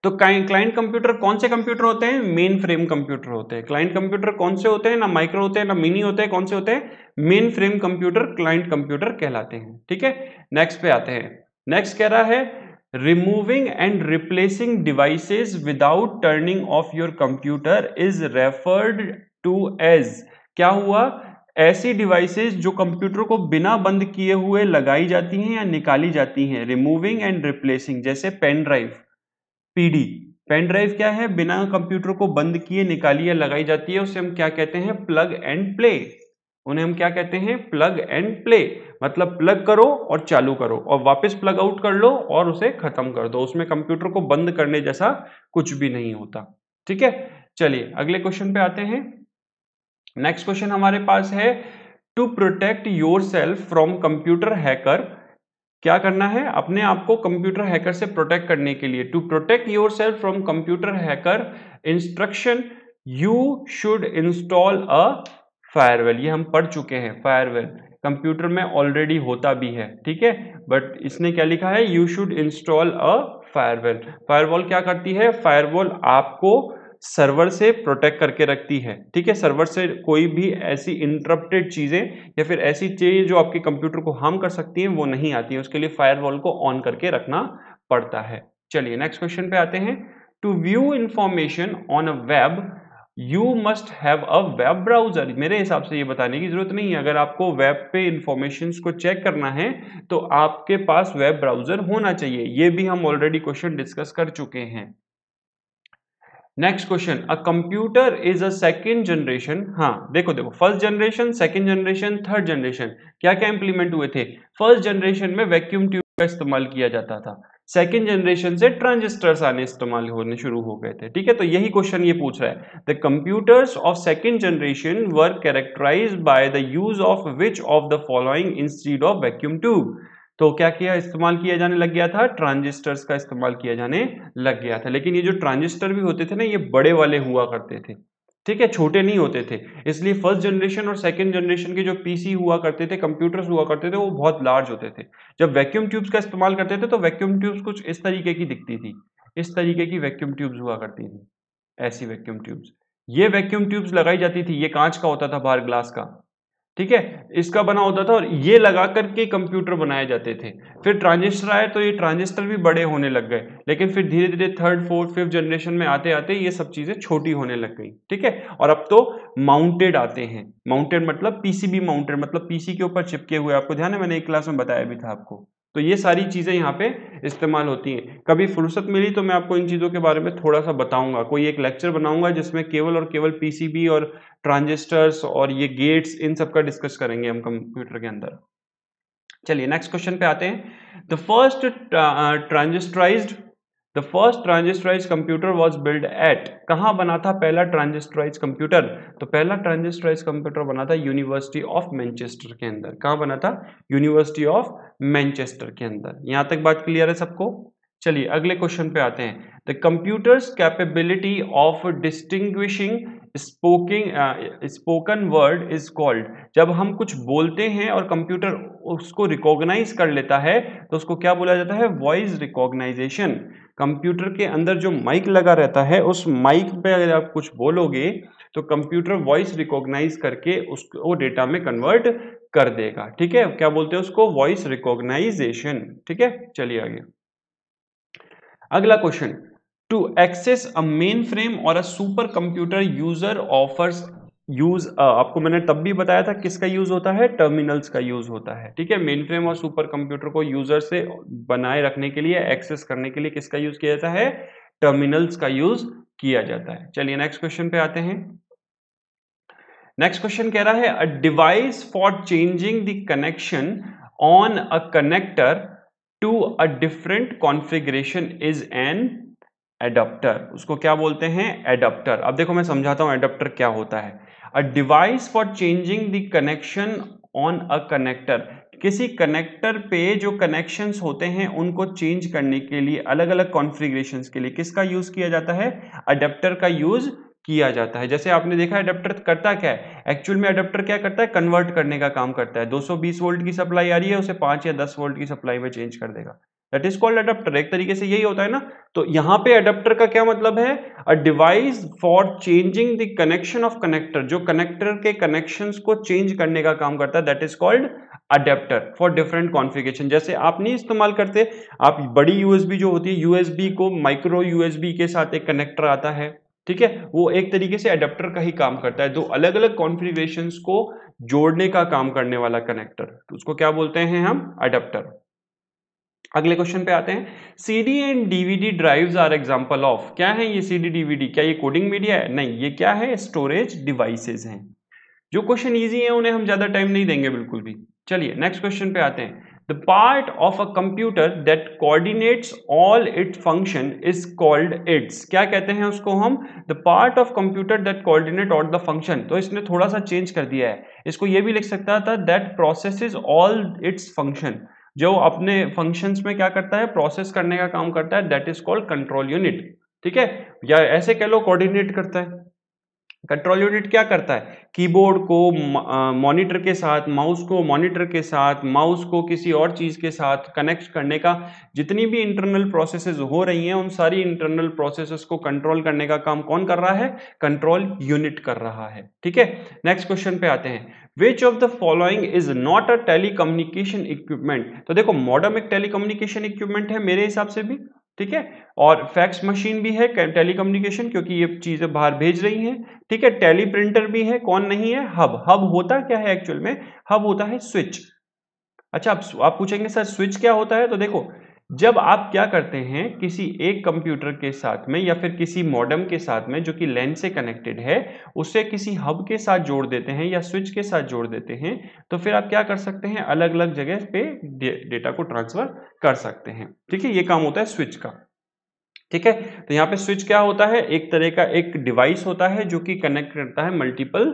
तो क्लाइंट कंप्यूटर कौन से कंप्यूटर होते हैं? मेन फ्रेम कंप्यूटर होते हैं। क्लाइंट कंप्यूटर कौन से होते हैं? ना माइक्रो होते हैं ना मिनी होते हैं, कौन से होते हैं? Mainframe computer client computer कहलाते हैं। ठीक है, नेक्स्ट पे आते हैं। नेक्स्ट कह रहा है removing and replacing devices without turning off your computer is referred to as, क्या हुआ? ऐसी डिवाइसेस जो कंप्यूटर को बिना बंद किए हुए लगाई जाती हैं या निकाली जाती हैं। रिमूविंग एंड रिप्लेसिंग, जैसे pen drive, PD. Pen drive क्या है? बिना कंप्यूटर को बंद किए निकाली या लगाई जाती है, उसे हम क्या कहते हैं? Plug and play. उन्हें हम क्या कहते हैं? Plug and play. मतलब प्लग करो और चालू करो और वापस प्लग आउट कर लो और उसे खत्म कर दो, उसमें कंप्यूटर को बंद करने जैसा कुछ भी नहीं होता। ठीक है, चलिए अगले क्वेश्चन पे आते हैं। नेक्स्ट क्वेश्चन हमारे पास है to protect yourself from computer hacker. क्या करना है? अपने आप को कंप्यूटर हैकर से प्रोटेक्ट करने के लिए, to protect yourself from computer hacker instruction you should install a firewall. ये हम पढ़ चुके हैं, फायरवॉल कंप्यूटर में ऑलरेडी होता भी है। ठीक है, बट इसने क्या लिखा है? You should install a firewall. Firewall क्या करती है? फायरवॉल आपको सर्वर से प्रोटेक्ट करके रखती है। ठीक है, सर्वर से कोई भी ऐसी इंटरप्टेड चीजें या फिर ऐसी चीजें जो आपके कंप्यूटर को हार्म कर सकती हैं वो नहीं आती है, उसके लिए फायरवॉल को ऑन करके रखना पड़ता है। चलिए नेक्स्ट क्वेश्चन पे आते हैं। To view information on a web you must have a web browser. मेरे हिसाब से ये बताने की जरूरत नहीं है, अगर आपको वेब पे इंफॉर्मेशन को चेक करना है तो आपके पास वेब ब्राउजर होना चाहिए। ये भी हम ऑलरेडी क्वेश्चन डिस्कस कर चुके हैं। Next question, a computer is a second generation. हाँ देखो देखो, first generation, second generation, third generation, क्या क्या इंप्लीमेंट हुए थे? फर्स्ट जनरेशन में वैक्यूम ट्यूब का इस्तेमाल किया जाता था, सेकेंड जनरेशन से ट्रांजिस्टर्स आने इस्तेमाल होने शुरू हो गए थे। ठीक है, तो यही क्वेश्चन ये पूछ रहा है, the computers of second generation were characterized by the use of which of the following instead of vacuum tube. तो क्या किया? इस्तेमाल किया जाने लग गया था, ट्रांजिस्टर्स का इस्तेमाल किया जाने लग गया था। लेकिन ये जो ट्रांजिस्टर भी होते थे ना, ये बड़े वाले हुआ करते थे। ठीक है, छोटे नहीं होते थे, इसलिए फर्स्ट जनरेशन और सेकंड जनरेशन के जो पीसी हुआ करते थे, कंप्यूटर्स हुआ करते थे, वो बहुत लार्ज होते थे। जब वैक्यूम ट्यूब्स का इस्तेमाल करते थे तो वैक्यूम ट्यूब्स कुछ इस तरीके की दिखती थी, इस तरीके की वैक्यूम ट्यूब्स हुआ करती थी, ऐसी वैक्यूम ट्यूब्स। ये वैक्यूम ट्यूब्स लगाई जाती थी, ये कांच का होता था बाहर, ग्लास का। ठीक है, इसका बना होता था और ये लगा करके कंप्यूटर बनाए जाते थे। फिर ट्रांजिस्टर आए तो ये ट्रांजिस्टर भी बड़े होने लग गए, लेकिन फिर धीरे धीरे थर्ड फोर्थ फिफ्थ जनरेशन में आते आते ये सब चीजें छोटी होने लग गई। ठीक है, और अब तो माउंटेड आते हैं। माउंटेड मतलब पीसीबी माउंटेड, मतलब पीसी के ऊपर चिपके हुए। आपको ध्यान है, मैंने एक क्लास में बताया भी था आपको। तो ये सारी चीजें यहाँ पे इस्तेमाल होती हैं। कभी फुर्सत मिली तो मैं आपको इन चीजों के बारे में थोड़ा सा बताऊंगा, कोई एक लेक्चर बनाऊंगा जिसमें केवल और केवल पीसीबी और ट्रांजिस्टर्स और ये गेट्स, इन सब का डिस्कस करेंगे हम कंप्यूटर के अंदर। चलिए नेक्स्ट क्वेश्चन पे आते हैं। The first transistorized the first transistorized computer was build at, कहाँ बना था पहला ट्रांजिस्टराइज्ड कंप्यूटर? तो पहला ट्रांजिस्टराइज्ड कंप्यूटर बना था यूनिवर्सिटी ऑफ मैनचेस्टर के अंदर। कहाँ बना था? यूनिवर्सिटी ऑफ मैनचेस्टर के अंदर। यहां तक बात क्लियर है सबको? चलिए अगले क्वेश्चन पे आते हैं। The computer's capability of distinguishing speaking spoken word is called. जब हम कुछ बोलते हैं और कंप्यूटर उसको रिकॉग्नाइज कर लेता है तो उसको क्या बोला जाता है? Voice recognition. कंप्यूटर के अंदर जो माइक लगा रहता है, उस माइक पे अगर आप कुछ बोलोगे तो कंप्यूटर वॉइस रिकॉग्नाइज करके उसको डेटा में कन्वर्ट कर देगा। ठीक है, क्या बोलते हैं उसको? Voice recognization. ठीक है, चलिए आगे। अगला question, to access a mainframe or a supercomputer user offers use, आपको मैंने तब भी बताया था किसका यूज होता है? टर्मिनल्स का यूज होता है। ठीक है, मेन फ्रेम और सुपर कंप्यूटर को यूजर से बनाए रखने के लिए, एक्सेस करने के लिए किसका यूज किया जाता है? टर्मिनल्स का यूज किया जाता है। चलिए नेक्स्ट क्वेश्चन पे आते हैं। नेक्स्ट क्वेश्चन कह रहा है, a device for changing the connection on a connector to a different configuration is an adapter. उसको क्या बोलते हैं? एडाप्टर। अब देखो मैं समझाता हूं एडाप्टर क्या होता है। A device for changing the connection on a connector, किसी कनेक्टर पे जो कनेक्शंस होते हैं उनको चेंज करने के लिए, अलग अलग कॉन्फ़िगरेशंस के लिए किसका यूज किया जाता है? अडेप्टर का यूज किया जाता है। जैसे आपने देखा अडेप्टर करता क्या है? एक्चुअल में अडेप्टर क्या करता है? कन्वर्ट करने का काम करता है। दो सौ बीस वोल्ट की सप्लाई आ रही है, उसे पांच या दस वोल्ट की सप्लाई में चेंज कर देगा। That is called adapter. एक तरीके से यही होता है ना। तो यहां पे अडेप्टर का क्या मतलब है, a device for changing the connection of connector, जो कनेक्टर के कनेक्शंस को चेंज करने का काम करता है, that is called adapter for different configuration. जैसे आप नहीं इस्तेमाल करते, आप बड़ी यूएसबी जो होती है, यूएसबी को माइक्रो यूएसबी के साथ एक कनेक्टर आता है, ठीक है, वो एक तरीके से अडेप्टर का ही काम करता है, दो अलग अलग कॉन्फ़िगरेशंस को जोड़ने का काम करने वाला कनेक्टर, तो उसको क्या बोलते हैं हम, अडेप्टर। अगले क्वेश्चन पे आते हैं, CD and DVD drives are example of, क्या है ये सीडी डीवीडी, क्या ये कोडिंग मीडिया है, नहीं, ये क्या है, स्टोरेज डिवाइसेस हैं। जो क्वेश्चन इजी है उन्हें हम ज्यादा टाइम नहीं देंगे बिल्कुल भी। चलिए नेक्स्ट क्वेश्चन पे आते हैं, the part of a computer that coordinates all its function is called its, क्या कहते हैं उसको हम, the part of computer that coordinate all the function. तो इसने थोड़ा सा चेंज कर दिया है, इसको ये भी लिख सकता था, that processes all its function, जो अपने फंक्शंस में क्या करता है, प्रोसेस करने का काम करता है, that is called control unit, ठीक है, या ऐसे कह लो कोऑर्डिनेट करता है। कंट्रोल यूनिट क्या करता है, कीबोर्ड को मॉनिटर के साथ, माउस को मॉनिटर के साथ, माउस को किसी और चीज के साथ कनेक्ट करने का, जितनी भी इंटरनल प्रोसेसेस हो रही हैं उन सारी इंटरनल प्रोसेसेस को कंट्रोल करने का काम कौन कर रहा है, कंट्रोल यूनिट कर रहा है, ठीक है। नेक्स्ट क्वेश्चन पे आते हैं, which of the following is not a telecommunication equipment. तो देखो मॉडेम एक टेलीकम्युनिकेशन इक्विपमेंट है मेरे हिसाब से भी, ठीक है, और फैक्स मशीन भी है टेलीकम्युनिकेशन, क्योंकि ये चीजें बाहर भेज रही हैं, ठीक है, टेली प्रिंटर भी है, कौन नहीं है, हब। हब होता क्या है एक्चुअल में, हब होता है स्विच। अच्छा आप, आप पूछेंगे सर स्विच क्या होता है, तो देखो जब आप क्या करते हैं किसी एक कंप्यूटर के साथ में या फिर किसी मॉडेम के साथ में जो कि लैन से कनेक्टेड है, उससे किसी हब के साथ जोड़ देते हैं या स्विच के साथ जोड़ देते हैं, तो फिर आप क्या कर सकते हैं, अलग अलग जगह पे डेटा को ट्रांसफर कर सकते हैं, ठीक है, ये काम होता है स्विच का, ठीक है। तो यहाँ पे स्विच क्या होता है, एक तरह का एक डिवाइस होता है जो कि कनेक्ट करता है मल्टीपल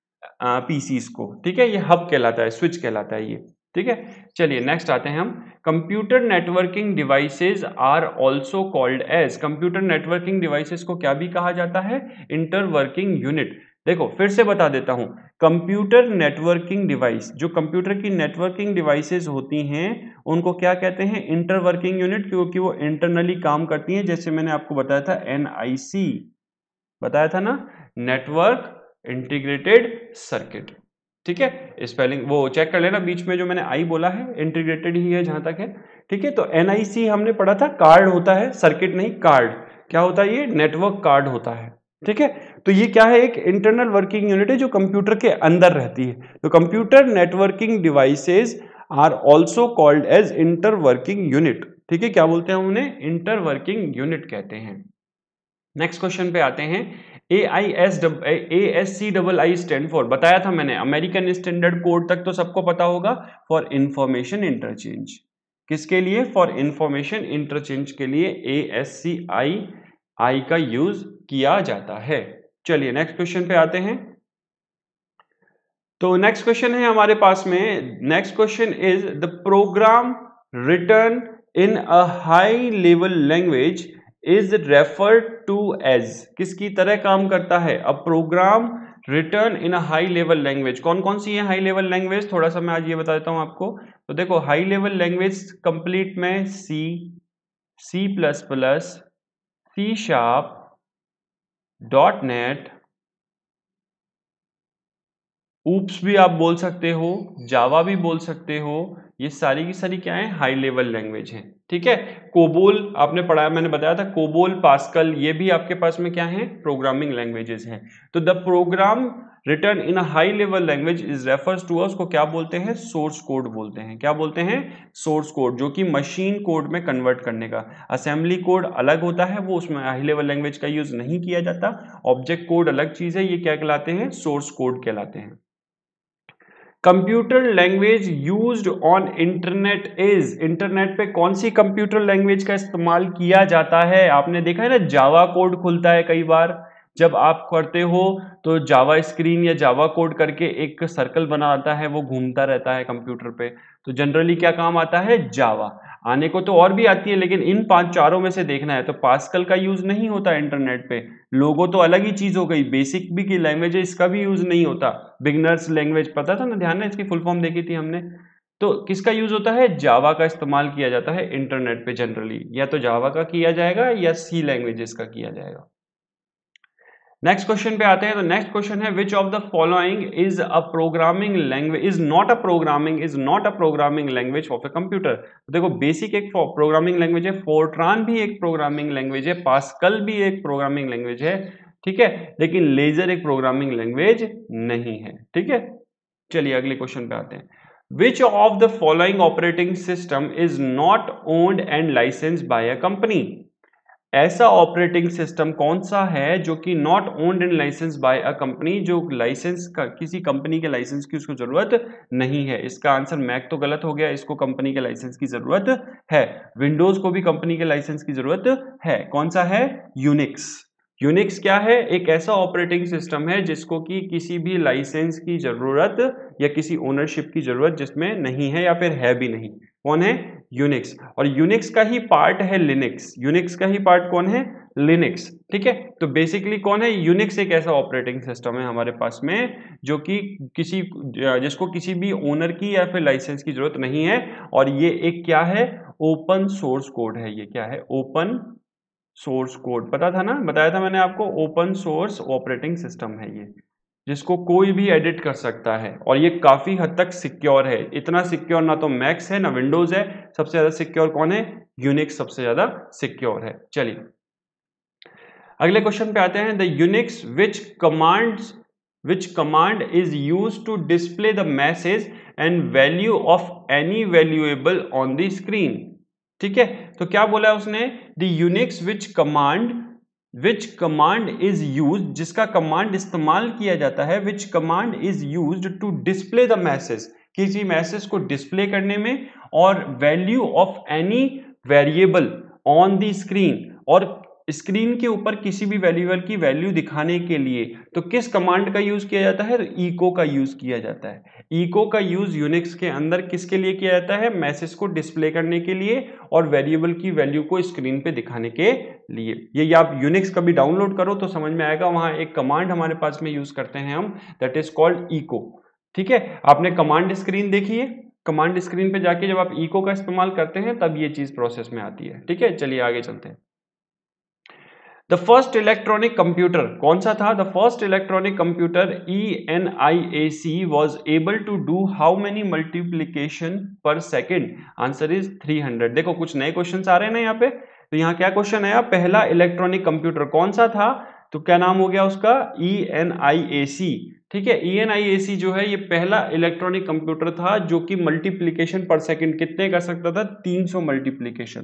पीसीस को, ठीक है, ये हब कहलाता है, स्विच कहलाता है ये, ठीक है। चलिए नेक्स्ट आते हैं हम, computer networking devices are also called as, computer networking devices को क्या भी कहा जाता है, इंटरवर्किंग यूनिट। देखो फिर से बता देता हूं, कंप्यूटर नेटवर्किंग डिवाइस, जो कंप्यूटर की नेटवर्किंग डिवाइसेस होती हैं उनको क्या कहते हैं, इंटरवर्किंग यूनिट, क्योंकि वो इंटरनली काम करती हैं, जैसे मैंने आपको बताया था एनआईसी, बताया था ना, नेटवर्क इंटीग्रेटेड सर्किट, ठीक है। स्पेलिंग वो चेक कर लेना, बीच में जो मैंने आई बोला है इंटीग्रेटेड ही है जहां तक है, ठीक है। तो एनआईसी हमने पढ़ा था, कार्ड होता है, सर्किट नहीं कार्ड, क्या होता है ये, नेटवर्क कार्ड होता है, ठीक है। तो ये क्या है, एक इंटरनल वर्किंग यूनिट है जो कंप्यूटर के अंदर रहती है। तो computer networking devices are also called as interworking unit, ठीक है, क्या बोलते हैं उन्हें, इंटरवर्किंग यूनिट कहते हैं। नेक्स्ट क्वेश्चन पे आते हैं, A I S A S C double I stand for, बताया था मैंने अमेरिकन स्टैंडर्ड कोड तक तो सबको पता होगा, फॉर इंफॉर्मेशन इंटरचेंज, किसके लिए, फॉर इंफॉर्मेशन इंटरचेंज के लिए ए एस सी आई आई का यूज किया जाता है। चलिए नेक्स्ट क्वेश्चन पे आते हैं, तो नेक्स्ट क्वेश्चन है हमारे पास में, next question is the program written in a high level language is referred to as, किसकी तरह काम करता है, a program written in a high level language. कौन कौन सी है हाई लेवल लैंग्वेज, थोड़ा सा मैं आज ये बता देता हूं आपको। तो देखो हाई लेवल लैंग्वेज कंप्लीट में C, C plus plus, C sharp, dot net, OOPS भी आप बोल सकते हो, जावा भी बोल सकते हो, ये सारी की सारी क्या है, हाई लेवल लैंग्वेज है, ठीक है। कोबोल आपने पढ़ाया, मैंने बताया था, कोबोल, पास्कल, ये भी आपके पास में क्या है, प्रोग्रामिंग लैंग्वेजेस हैं। तो the program written in a high level language is refers to, उसको क्या बोलते हैं, सोर्स कोड बोलते हैं, क्या बोलते हैं, सोर्स कोड, जो कि मशीन कोड में कन्वर्ट करने का। असेंबली कोड अलग होता है, वो उसमें हाई लेवल लैंग्वेज का यूज नहीं किया जाता। ऑब्जेक्ट कोड अलग चीज है, ये क्या कहलाते हैं, सोर्स कोड कहलाते हैं। Computer language used on internet is, internet पे कौन सी कंप्यूटर लैंग्वेज का इस्तेमाल किया जाता है, आपने देखा है ना, जावा कोड खुलता है कई बार, जब आप करते हो तो जावा स्क्रीन या जावा कोड करके एक सर्कल बना आता है, वो घूमता रहता है कंप्यूटर पे, तो जनरली क्या काम आता है, जावा। आने को तो और भी आती है, लेकिन इन पांच चारों में से देखना है तो पास्कल का यूज नहीं होता इंटरनेट पे, लोगो तो अलग ही चीज हो गई, बेसिक भी की लैंग्वेज है, इसका भी यूज नहीं होता। बिगनर्स लैंग्वेज पता था ना, ध्यान है, इसकी फुल फॉर्म देखी थी हमने, तो किसका यूज होता है? जावा का इस्तेमाल किया जाता है इंटरनेट पे जनरली, या तो जावा का किया जाएगा या सी लैंग्वेजेस का किया जाएगा। नेक्स्ट क्वेश्चन पे आते हैं। तो नेक्स्ट क्वेश्चन है which of the following is a programming language is not a programming is not a programming language of a computer. देखो बेसिक एक प्रोग्रामिंग लैंग्वेज है, फोर्ट्रान भी एक प्रोग्रामिंग लैंग्वेज है, पास्कल भी एक प्रोग्रामिंग लैंग्वेज है, ठीक है, लेकिन लेजर एक प्रोग्रामिंग लैंग्वेज नहीं है, ठीक है। चलिए अगले क्वेश्चन पे आते हैं। Which of the following operating system is not owned and licensed by a company. ऐसा ऑपरेटिंग सिस्टम कौन सा है जो कि not owned and license by a company, जो लाइसेंस का किसी कंपनी के लाइसेंस की उसको जरूरत नहीं है। इसका आंसर मैक तो गलत हो गया, इसको कंपनी के लाइसेंस की जरूरत है। विंडोज को भी कंपनी के लाइसेंस की जरूरत है। कौन सा है? यूनिक्स। यूनिक्स क्या है? एक ऐसा ऑपरेटिंग सिस्टम है जिसको कि किसी भी लाइसेंस की जरूरत या किसी ओनरशिप की जरूरत जिसमें नहीं है या फिर है भी नहीं। कौन है? यूनिक्स। और यूनिक्स का ही पार्ट है लिनक्स। यूनिक्स का ही पार्ट कौन है? लिनक्स, ठीक है। तो बेसिकली कौन है? यूनिक्स एक ऐसा ऑपरेटिंग सिस्टम है हमारे पास में जो कि किसी जिसको किसी भी ओनर की या फिर लाइसेंस की जरूरत नहीं है। और ये एक क्या है? ओपन सोर्स कोड है। ये क्या है? Open source code. पता था ना, बताया था मैंने आपको, ओपन सोर्स ऑपरेटिंग सिस्टम है ये, जिसको कोई भी एडिट कर सकता है और ये काफी हद तक सिक्योर है। इतना सिक्योर ना तो मैक्स है ना विंडोज है। सबसे ज्यादा सिक्योर कौन है? यूनिक्स सबसे ज्यादा सिक्योर है। चलिए अगले क्वेश्चन पे आते हैं। The Unix which commands which command is used to display the message and value of any valuable on the screen. ठीक है, तो क्या बोला है उसने? The Unix which command which command is use, जिसका कमांड इस्तेमाल किया जाता है, which command is use to display the message, किसी मैसेज को डिस्प्ले करने में, और value of any variable on the screen, और स्क्रीन के ऊपर किसी भी वेरिएबल की वैल्यू दिखाने के लिए। तो किस कमांड का यूज किया जाता है? इको का यूज किया जाता है। इको का यूज यूनिक्स के अंदर किसके लिए किया जाता है? मैसेज को डिस्प्ले करने के लिए और वेरिएबल की वैल्यू को स्क्रीन पे दिखाने के लिए। ये आप यूनिक्स कभी डाउनलोड करो तो समझ में आएगा। वहां एक कमांड हमारे पास में यूज करते हैं हम, दैट इज कॉल्ड इको। ठीक है, आपने कमांड स्क्रीन देखी है? कमांड स्क्रीन पे जाके जब आप इको का इस्तेमाल करते हैं तब ये चीज प्रोसेस में आती है। ठीक है, चलिए आगे चलते हैं। द फर्स्ट इलेक्ट्रॉनिक कंप्यूटर कौन सा था? The first electronic computer E N I A C was able to do how many multiplication per second? Answer is three hundred. देखो कुछ नए क्वेश्चन आ रहे हैं ना यहाँ पे। तो यहाँ क्या क्वेश्चन आया? पहला इलेक्ट्रॉनिक कंप्यूटर कौन सा था? तो क्या नाम हो गया उसका? E N I A C. ठीक है, ई एन आई ए सी जो है ये पहला इलेक्ट्रॉनिक कंप्यूटर था जो कि मल्टीप्लीकेशन पर सेकेंड कितने कर सकता था? तीन सौ मल्टीप्लीकेशन।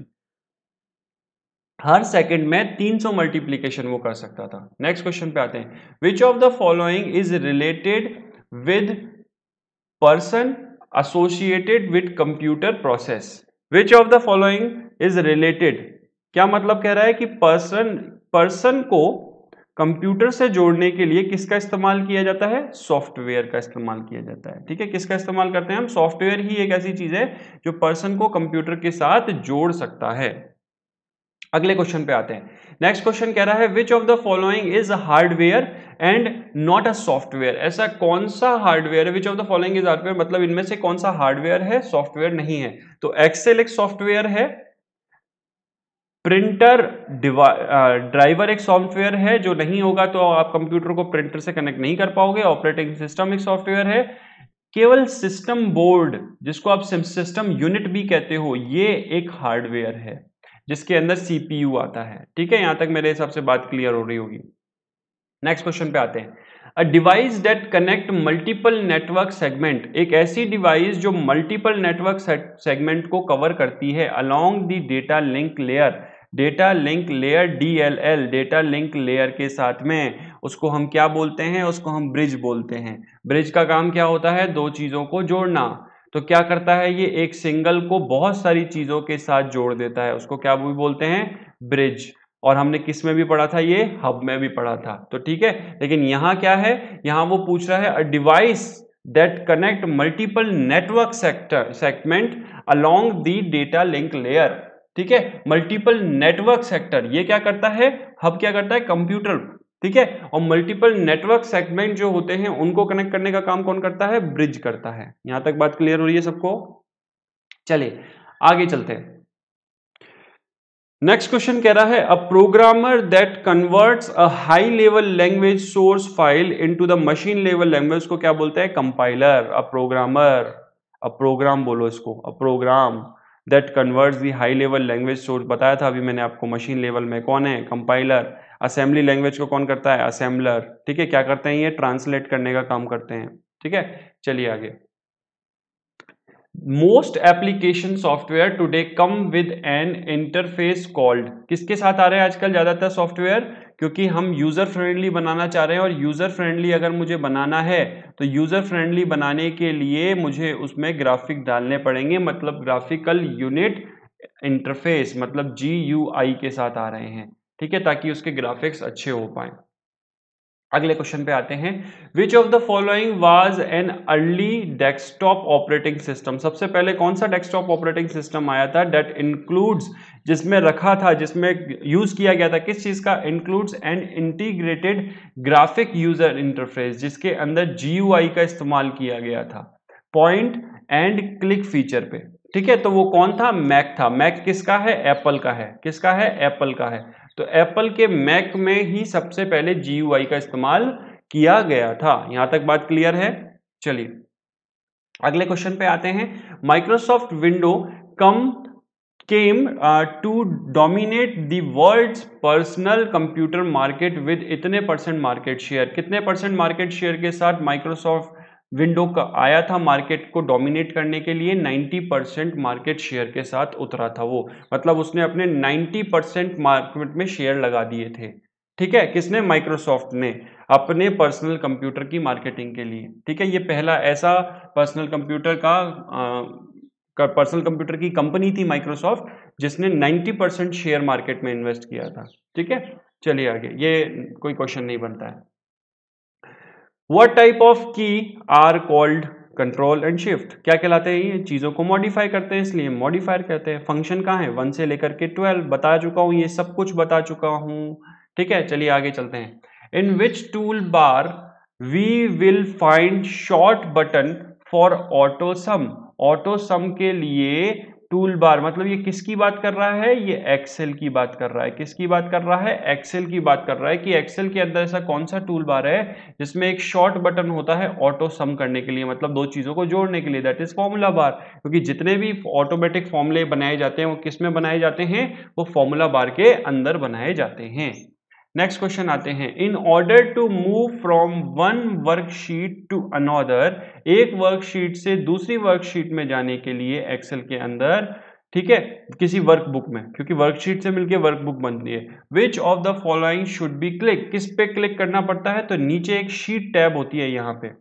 हर सेकंड में तीन सौ मल्टीप्लीकेशन वो कर सकता था। नेक्स्ट क्वेश्चन पे आते हैं। Which of the following is related with person associated with computer process? Which of the following is related, क्या मतलब कह रहा है कि पर्सन पर्सन को कंप्यूटर से जोड़ने के लिए किसका इस्तेमाल किया जाता है? सॉफ्टवेयर का इस्तेमाल किया जाता है। ठीक है, किसका इस्तेमाल करते हैं हम? सॉफ्टवेयर ही एक ऐसी चीज है जो पर्सन को कंप्यूटर के साथ जोड़ सकता है। अगले क्वेश्चन पे आते हैं। नेक्स्ट क्वेश्चन कह रहा है which of the following is hardware and not a software? ऐसा कौन सा हार्डवेयर है? Which of the following is hardware, मतलब इनमें से कौन सा हार्डवेयर है, सॉफ्टवेयर नहीं है? तो एक्सेल एक सॉफ्टवेयर है, प्रिंटर ड्राइवर एक सॉफ्टवेयर है, जो नहीं होगा तो आप कंप्यूटर को प्रिंटर से कनेक्ट नहीं कर पाओगे। ऑपरेटिंग सिस्टम एक सॉफ्टवेयर है। केवल सिस्टम बोर्ड, जिसको आप सिस्टम यूनिट भी कहते हो, ये एक हार्डवेयर है जिसके अंदर सीपीयू आता है। ठीक है, यहां तक मेरे हिसाब से बात क्लियर हो रही होगी। नेक्स्ट क्वेश्चन पे आते हैं। A device that connect multiple network segment, एक ऐसी डिवाइस जो मल्टीपल नेटवर्क सेगमेंट को कवर करती है along the data link layer. Data link layer D L L, data link layer के साथ में, उसको हम क्या बोलते हैं? उसको हम ब्रिज बोलते हैं। ब्रिज का काम क्या होता है? दो चीजों को जोड़ना। तो क्या करता है ये? एक सिंगल को बहुत सारी चीजों के साथ जोड़ देता है, उसको क्या भी बोलते हैं? ब्रिज। और हमने किस में भी पढ़ा था? ये हब में भी पढ़ा था। तो ठीक है, लेकिन यहां क्या है? यहां वो पूछ रहा है a device that connect multiple network sector segment along the data link layer. ठीक है, मल्टीपल नेटवर्क सेक्टर ये क्या करता है? हब क्या करता है? कंप्यूटर। ठीक है, और मल्टीपल नेटवर्क सेगमेंट जो होते हैं उनको कनेक्ट करने का काम कौन करता है? ब्रिज करता है। यहां तक बात क्लियर हो रही है सबको? चलिए आगे चलते हैं। नेक्स्ट क्वेश्चन कह रहा है a programmer that converts a high level language source file into the machine level language को क्या बोलते हैं? Compiler. A programmer, a program बोलो इसको, a program that converts the high level language source, बताया था अभी मैंने आपको मशीन लेवल में कौन है? कंपाइलर। असेंबली लैंग्वेज को कौन करता है? असेंबलर। ठीक है, क्या करते हैं ये? ट्रांसलेट करने का काम करते हैं। ठीक है, चलिए आगे। Most application software today come with an interface called, किसके साथ आ रहे हैं आजकल ज्यादातर सॉफ्टवेयर? क्योंकि हम यूजर फ्रेंडली बनाना चाह रहे हैं, और यूजर फ्रेंडली अगर मुझे बनाना है तो यूजर फ्रेंडली बनाने के लिए मुझे उसमें ग्राफिक डालने पड़ेंगे, मतलब ग्राफिकल यूनिट इंटरफेस, मतलब जी यू आई के साथ आ रहे हैं। ठीक है, ताकि उसके ग्राफिक्स अच्छे हो पाए। अगले क्वेश्चन पे आते हैं। Which of the following was an early desktop operating system, सबसे पहले कौन सा डेस्कटॉप ऑपरेटिंग सिस्टम आया था? डेट इंक्लूड्स, जिसमें रखा था, जिसमें यूज किया गया था, किस चीज का? Includes an integrated graphic user interface, जिसके अंदर जीयूआई का इस्तेमाल किया गया था पॉइंट एंड क्लिक फीचर पे। ठीक है, तो वो कौन था? मैक था। मैक किसका है? एप्पल का है। किसका है? एप्पल का है। तो एप्पल के मैक में ही सबसे पहले जीयूआई का इस्तेमाल किया गया था। यहां तक बात क्लियर है? चलिए अगले क्वेश्चन पे आते हैं। Microsoft window come came to dominate the world's personal computer market with इतने परसेंट मार्केट शेयर, कितने परसेंट मार्केट शेयर के साथ माइक्रोसॉफ्ट विंडो का आया था मार्केट को डोमिनेट करने के लिए? नब्बे परसेंट मार्केट शेयर के साथ उतरा था वो, मतलब उसने अपने नब्बे परसेंट मार्केट में शेयर लगा दिए थे। ठीक है, किसने? माइक्रोसॉफ्ट ने, अपने पर्सनल कंप्यूटर की मार्केटिंग के लिए। ठीक है, ये पहला ऐसा पर्सनल कंप्यूटर का पर्सनल कंप्यूटर की कंपनी थी माइक्रोसॉफ्ट, जिसने नब्बे परसेंट शेयर मार्केट में इन्वेस्ट किया था। ठीक है, चलिए आगे, ये कोई क्वेश्चन नहीं बनता है। What type of key are called control and shift, क्या कहलाते हैं? ये चीजों को मॉडिफाई करते हैं, इसलिए मॉडिफायर कहते हैं। फंक्शन कहाँ है? वन से लेकर के ट्वेल्व, बता चुका हूं, ये सब कुछ बता चुका हूं। ठीक है, चलिए आगे चलते हैं। In which toolbar we will find short button for auto sum, auto sum के लिए टूल बार, मतलब ये किसकी बात कर रहा है? ये एक्सेल की बात कर रहा है। किसकी बात कर रहा है? एक्सेल की बात कर रहा है कि एक्सेल के अंदर ऐसा कौन सा टूल बार है जिसमें एक शॉर्ट बटन होता है ऑटो सम करने के लिए, मतलब दो चीजों को जोड़ने के लिए, दैट इज फॉर्मूला बार। क्योंकि जितने भी ऑटोमेटिक फॉर्मूले बनाए जाते हैं वो किस में बनाए जाते हैं? वो फॉर्मूला बार के अंदर बनाए जाते हैं। नेक्स्ट क्वेश्चन आते हैं। In order to move from one worksheet to another, एक वर्कशीट से दूसरी वर्कशीट में जाने के लिए एक्सेल के अंदर, ठीक है, किसी वर्कबुक में, क्योंकि वर्कशीट से मिलकर वर्कबुक बनती है। Which of the following should be click, किस पे क्लिक करना पड़ता है? तो नीचे एक शीट टैब होती है, यहां पे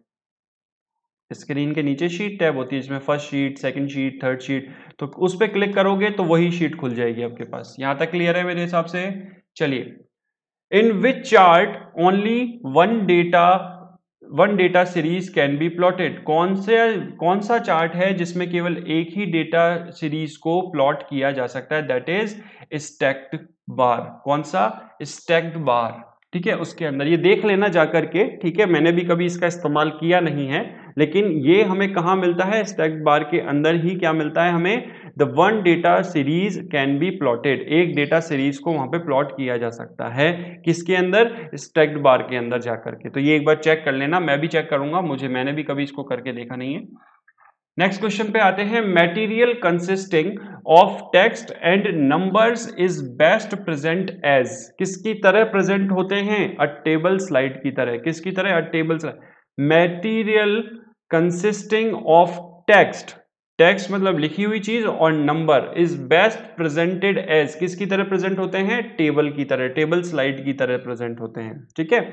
स्क्रीन के नीचे शीट टैब होती है, इसमें first sheet, second sheet, third sheet, तो उस पे क्लिक करोगे तो वही शीट खुल जाएगी आपके पास। यहां तक क्लियर है मेरे हिसाब से? चलिए, in which chart only one data one data series can be plotted, कौन से कौन सा चार्ट है जिसमें केवल एक ही डेटा सीरीज को प्लॉट किया जा सकता है? That is stacked bar. कौन सा? Stacked bar. ठीक है, उसके अंदर ये देख लेना जाकर के। ठीक है, मैंने भी कभी इसका इस्तेमाल किया नहीं है, लेकिन ये हमें कहां मिलता है? स्टैक्ड बार के अंदर ही क्या मिलता है हमें? The one data series can be plotted, एक डेटा सीरीज को वहां पे प्लॉट किया जा सकता है। किसके अंदर? स्टैक्ड बार के अंदर जाकर के। तो ये एक बार चेक कर लेना, मैं भी चेक करूंगा, मुझे मैंने भी कभी इसको करके देखा नहीं है। नेक्स्ट क्वेश्चन पे आते हैं। Material consisting of text and numbers is best present as, किसकी तरह प्रेजेंट होते हैं? अ टेबल स्लाइड की तरह। किसकी तरह? A table slide. Material consisting of text, text मतलब लिखी हुई चीज, और number is best presented as, किसकी तरह प्रेजेंट होते हैं? टेबल की तरह, टेबल स्लाइड की तरह प्रेजेंट होते हैं। ठीक है,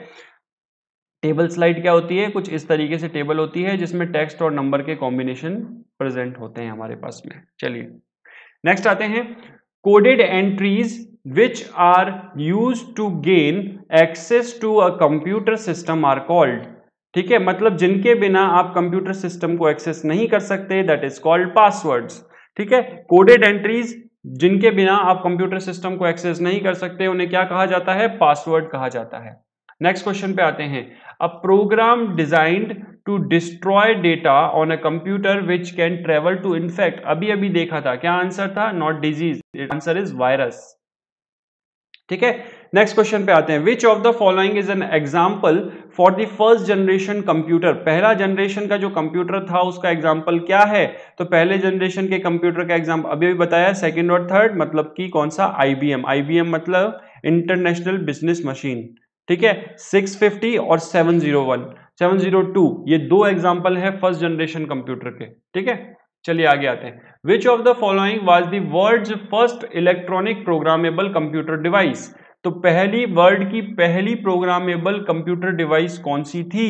टेबल स्लाइड क्या होती है? कुछ इस तरीके से टेबल होती है जिसमें टेक्स्ट और नंबर के कॉम्बिनेशन प्रेजेंट होते हैं हमारे पास में। चलिए नेक्स्ट आते हैं। Coded entries which are use to gain access to a computer system are called, ठीक है, मतलब जिनके बिना आप कंप्यूटर सिस्टम को एक्सेस नहीं कर सकते, दैट इज कॉल्ड पासवर्ड्स। ठीक है, कोडेड एंट्रीज जिनके बिना आप कंप्यूटर सिस्टम को एक्सेस नहीं कर सकते उन्हें क्या कहा जाता है? पासवर्ड कहा जाता है। नेक्स्ट क्वेश्चन पे आते हैं। A program designed to destroy data on a computer which can travel to infect, अभी अभी देखा था, क्या आंसर था? Not disease, answer is virus. ठीक है, नेक्स्ट क्वेश्चन पे आते हैं। Which of the following is an example for the first generation computer, पहला जनरेशन का जो कंप्यूटर था उसका एग्जाम्पल क्या है? तो पहले जनरेशन के कंप्यूटर का एग्जाम्पल अभी अभी बताया, सेकंड और थर्ड, मतलब कि कौन सा? आईबीएम। आईबीएम मतलब इंटरनेशनल बिजनेस मशीन। ठीक है, सिक्स फिफ्टी और seven zero one, seven zero two, ये दो एग्जाम्पल है फर्स्ट जनरेशन कंप्यूटर के। ठीक है, चलिए आगे आते हैं। Which of the following was the world's first electronic programmable computer device, तो पहली वर्ल्ड की पहली प्रोग्रामेबल कंप्यूटर डिवाइस कौन सी थी?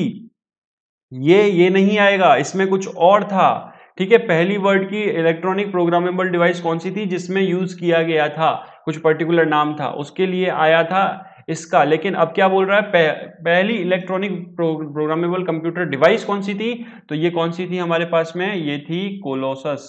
ये ये नहीं आएगा, इसमें कुछ और था। ठीक है, पहली वर्ल्ड की इलेक्ट्रॉनिक प्रोग्रामेबल डिवाइस कौन सी थी जिसमें यूज किया गया था, कुछ पर्टिकुलर नाम था, उसके लिए आया था इसका। लेकिन अब क्या बोल रहा है? पह, पहली इलेक्ट्रॉनिक प्रोग्रामेबल कंप्यूटर डिवाइस कौन सी थी? तो ये कौन सी थी हमारे पास में? ये थी कोलोसस।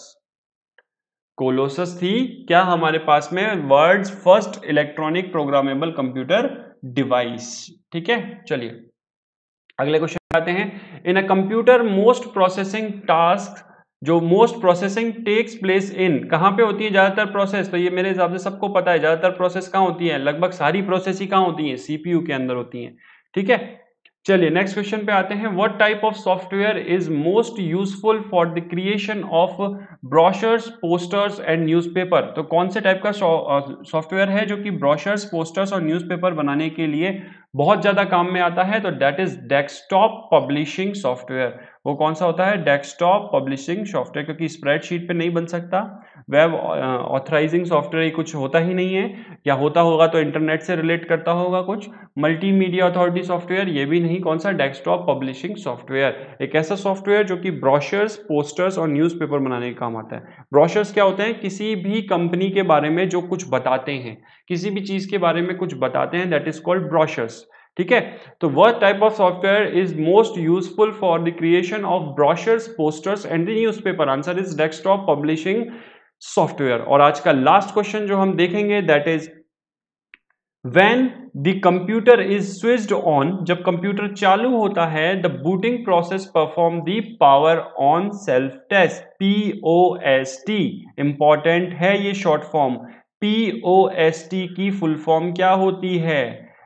कोलोसस थी क्या हमारे पास में? World's first electronic programmable computer device. ठीक है, चलिए अगले क्वेश्चन आते हैं। In a computer most processing task, जो most processing takes place in, कहां पे होती है ज्यादातर प्रोसेस? तो ये मेरे हिसाब से सबको पता है, ज्यादातर प्रोसेस कहां होती है? लगभग सारी प्रोसेस ही कहां होती है? सीपीयू के अंदर होती है। ठीक है, चलिए नेक्स्ट क्वेश्चन पे आते हैं। What type of software is most useful for the creation of brochures, posters and newspaper, तो कौन से टाइप का सॉफ्टवेयर है जो कि ब्रोशर्स, पोस्टर्स और न्यूज़पेपर बनाने के लिए बहुत ज्यादा काम में आता है? तो that is desktop publishing software. वो कौन सा होता है? डेस्कटॉप पब्लिशिंग सॉफ्टवेयर, क्योंकि स्प्रेडशीट पे नहीं बन सकता, वेब ऑथराइजिंग सॉफ्टवेयर कुछ होता ही नहीं है, या होता होगा तो इंटरनेट से रिलेट करता होगा कुछ। मल्टीमीडिया अथॉरिटी सॉफ्टवेयर ये भी नहीं। कौन सा? डेस्कटॉप पब्लिशिंग सॉफ्टवेयर, एक ऐसा सॉफ्टवेयर जो कि ब्रोशर्स, पोस्टर्स और न्यूज़पेपर बनाने का काम आता है। ब्रोशर्स क्या होते हैं? किसी भी कंपनी के बारे में जो कुछ बताते हैं, किसी भी चीज के बारे में कुछ बताते हैं, दैट इज कॉल्ड ब्रोशर्स। ठीक है, तो what type of software is most useful for the creation of brochures, posters and the newspaper? Answer is desktop publishing software. और आज का लास्ट क्वेश्चन जो हम देखेंगे that is When the computer is switched on, जब computer चालू होता है, the booting process perform the power on self test, P O S T, important है ये short form. P O S T की फुल फॉर्म क्या होती है?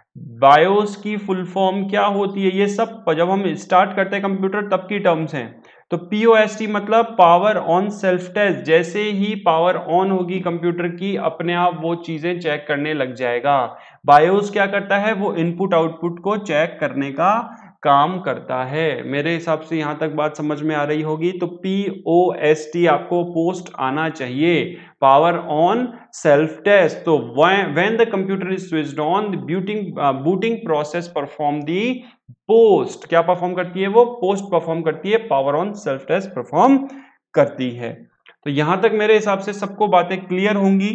बायोस की फुल फॉर्म क्या होती है? ये सब जब हम स्टार्ट करते हैं कंप्यूटर तब की टर्म्स हैं। तो P O S T मतलब पावर ऑन सेल्फ टेस्ट, जैसे ही पावर ऑन होगी कंप्यूटर की, अपने आप वो चीजें चेक करने लग जाएगा। बायोस क्या करता है? वो इनपुट आउटपुट को चेक करने का काम करता है। मेरे हिसाब से यहां तक बात समझ में आ रही होगी। तो P O S T आपको पोस्ट आना चाहिए, पावर ऑन सेल्फ टेस्ट। तो when the computer is switched on, the booting booting process perform the post, क्या परफॉर्म करती है? वो पोस्ट परफॉर्म करती है, power on self test perform करती है। तो यहां तक मेरे हिसाब से सबको बातें क्लियर होंगी।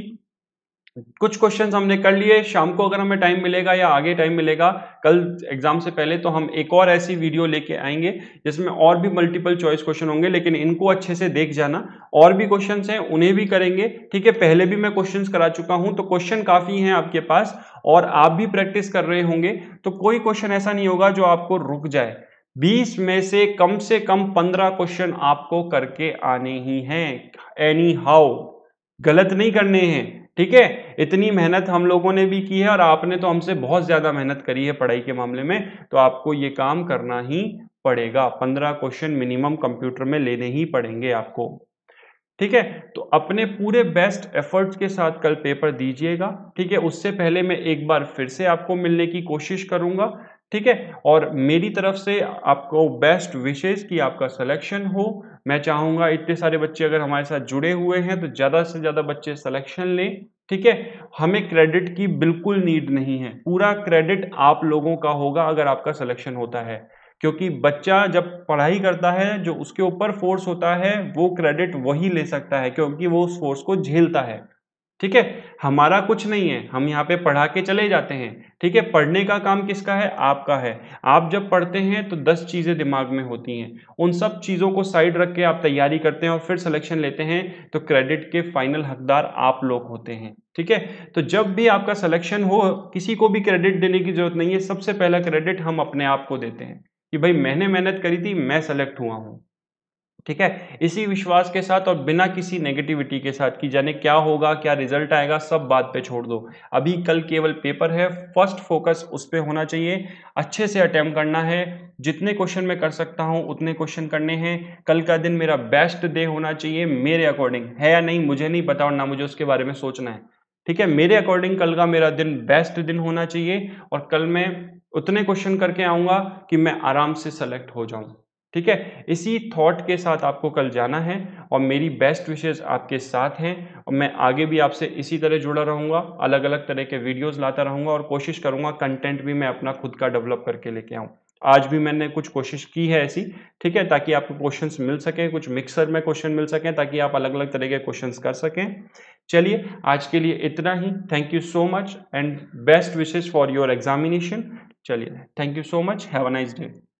कुछ क्वेश्चंस हमने कर लिए। शाम को अगर हमें टाइम मिलेगा या आगे टाइम मिलेगा कल एग्जाम से पहले, तो हम एक और ऐसी वीडियो लेके आएंगे जिसमें और भी मल्टीपल चॉइस क्वेश्चन होंगे, लेकिन इनको अच्छे से देख जाना। और भी क्वेश्चंस हैं उन्हें भी करेंगे। ठीक है, पहले भी मैं क्वेश्चंस करा चुका हूं, तो क्वेश्चन काफी हैं आपके पास और आप भी प्रैक्टिस कर रहे होंगे, तो कोई क्वेश्चन ऐसा नहीं होगा जो आपको रुक जाए। बीस में से कम से कम पंद्रह क्वेश्चन आपको करके आने ही हैं, एनी हाउ, गलत नहीं करने हैं। ठीक है, इतनी मेहनत हम लोगों ने भी की है और आपने तो हमसे बहुत ज्यादा मेहनत करी है पढ़ाई के मामले में, तो आपको ये काम करना ही पड़ेगा। पंद्रह क्वेश्चन मिनिमम कंप्यूटर में लेने ही पड़ेंगे आपको। ठीक है, तो अपने पूरे बेस्ट एफर्ट्स के साथ कल पेपर दीजिएगा। ठीक है, उससे पहले मैं एक बार फिर से आपको मिलने की कोशिश करूंगा। ठीक है, और मेरी तरफ से आपको बेस्ट विशेष की आपका सिलेक्शन हो। मैं चाहूंगा इतने सारे बच्चे अगर हमारे साथ जुड़े हुए हैं तो ज्यादा से ज्यादा बच्चे सिलेक्शन लें। ठीक है, हमें क्रेडिट की बिल्कुल नीड नहीं है, पूरा क्रेडिट आप लोगों का होगा अगर आपका सिलेक्शन होता है, क्योंकि बच्चा जब पढ़ाई करता है जो उसके ऊपर फोर्स होता है वो क्रेडिट वही ले सकता है, क्योंकि वो उस फोर्स को झेलता है। ठीक है, हमारा कुछ नहीं है, हम यहाँ पे पढ़ा के चले जाते हैं। ठीक है, पढ़ने का काम किसका है? आपका है। आप जब पढ़ते हैं तो दस चीजें दिमाग में होती हैं, उन सब चीजों को साइड रख के आप तैयारी करते हैं और फिर सिलेक्शन लेते हैं, तो क्रेडिट के फाइनल हकदार आप लोग होते हैं। ठीक है, तो जब भी आपका सिलेक्शन हो, किसी को भी क्रेडिट देने की जरूरत नहीं है, सबसे पहला क्रेडिट हम अपने आप को देते हैं कि भाई मैंने मेहनत करी थी, मैं सेलेक्ट हुआ हूं। ठीक है, इसी विश्वास के साथ और बिना किसी नेगेटिविटी के साथ कि जाने क्या होगा, क्या रिजल्ट आएगा, सब बात पे छोड़ दो। अभी कल केवल पेपर है, फर्स्ट फोकस उस पे होना चाहिए, अच्छे से अटेम्प्ट करना है, जितने क्वेश्चन मैं कर सकता हूं उतने क्वेश्चन करने हैं। कल का दिन मेरा बेस्ट डे होना चाहिए मेरे अकॉर्डिंग, है या नहीं मुझे नहीं पता और ना मुझे उसके बारे में सोचना है। ठीक है, मेरे अकॉर्डिंग कल का मेरा दिन बेस्ट दिन होना चाहिए और कल मैं उतने क्वेश्चन करके आऊंगा कि मैं आराम से सेलेक्ट हो जाऊं। ठीक है, इसी थॉट के साथ आपको कल जाना है और मेरी बेस्ट विशेस आपके साथ हैं और मैं आगे भी आपसे इसी तरह जुड़ा रहूंगा, अलग अलग तरह के वीडियोस लाता रहूंगा और कोशिश करूंगा कंटेंट भी मैं अपना खुद का डेवलप करके लेके आऊं। आज भी मैंने कुछ कोशिश की है ऐसी, ठीक है, ताकि आपको क्वेश्चंस मिल सके, कुछ मिक्सर में क्वेश्चन मिल सके ताकि आप अलग अलग तरह के क्वेश्चंस कर सकें। चलिए आज के लिए इतना ही। Thank you so much and best wishes for your examination. चलिए, thank you so much, have a nice day.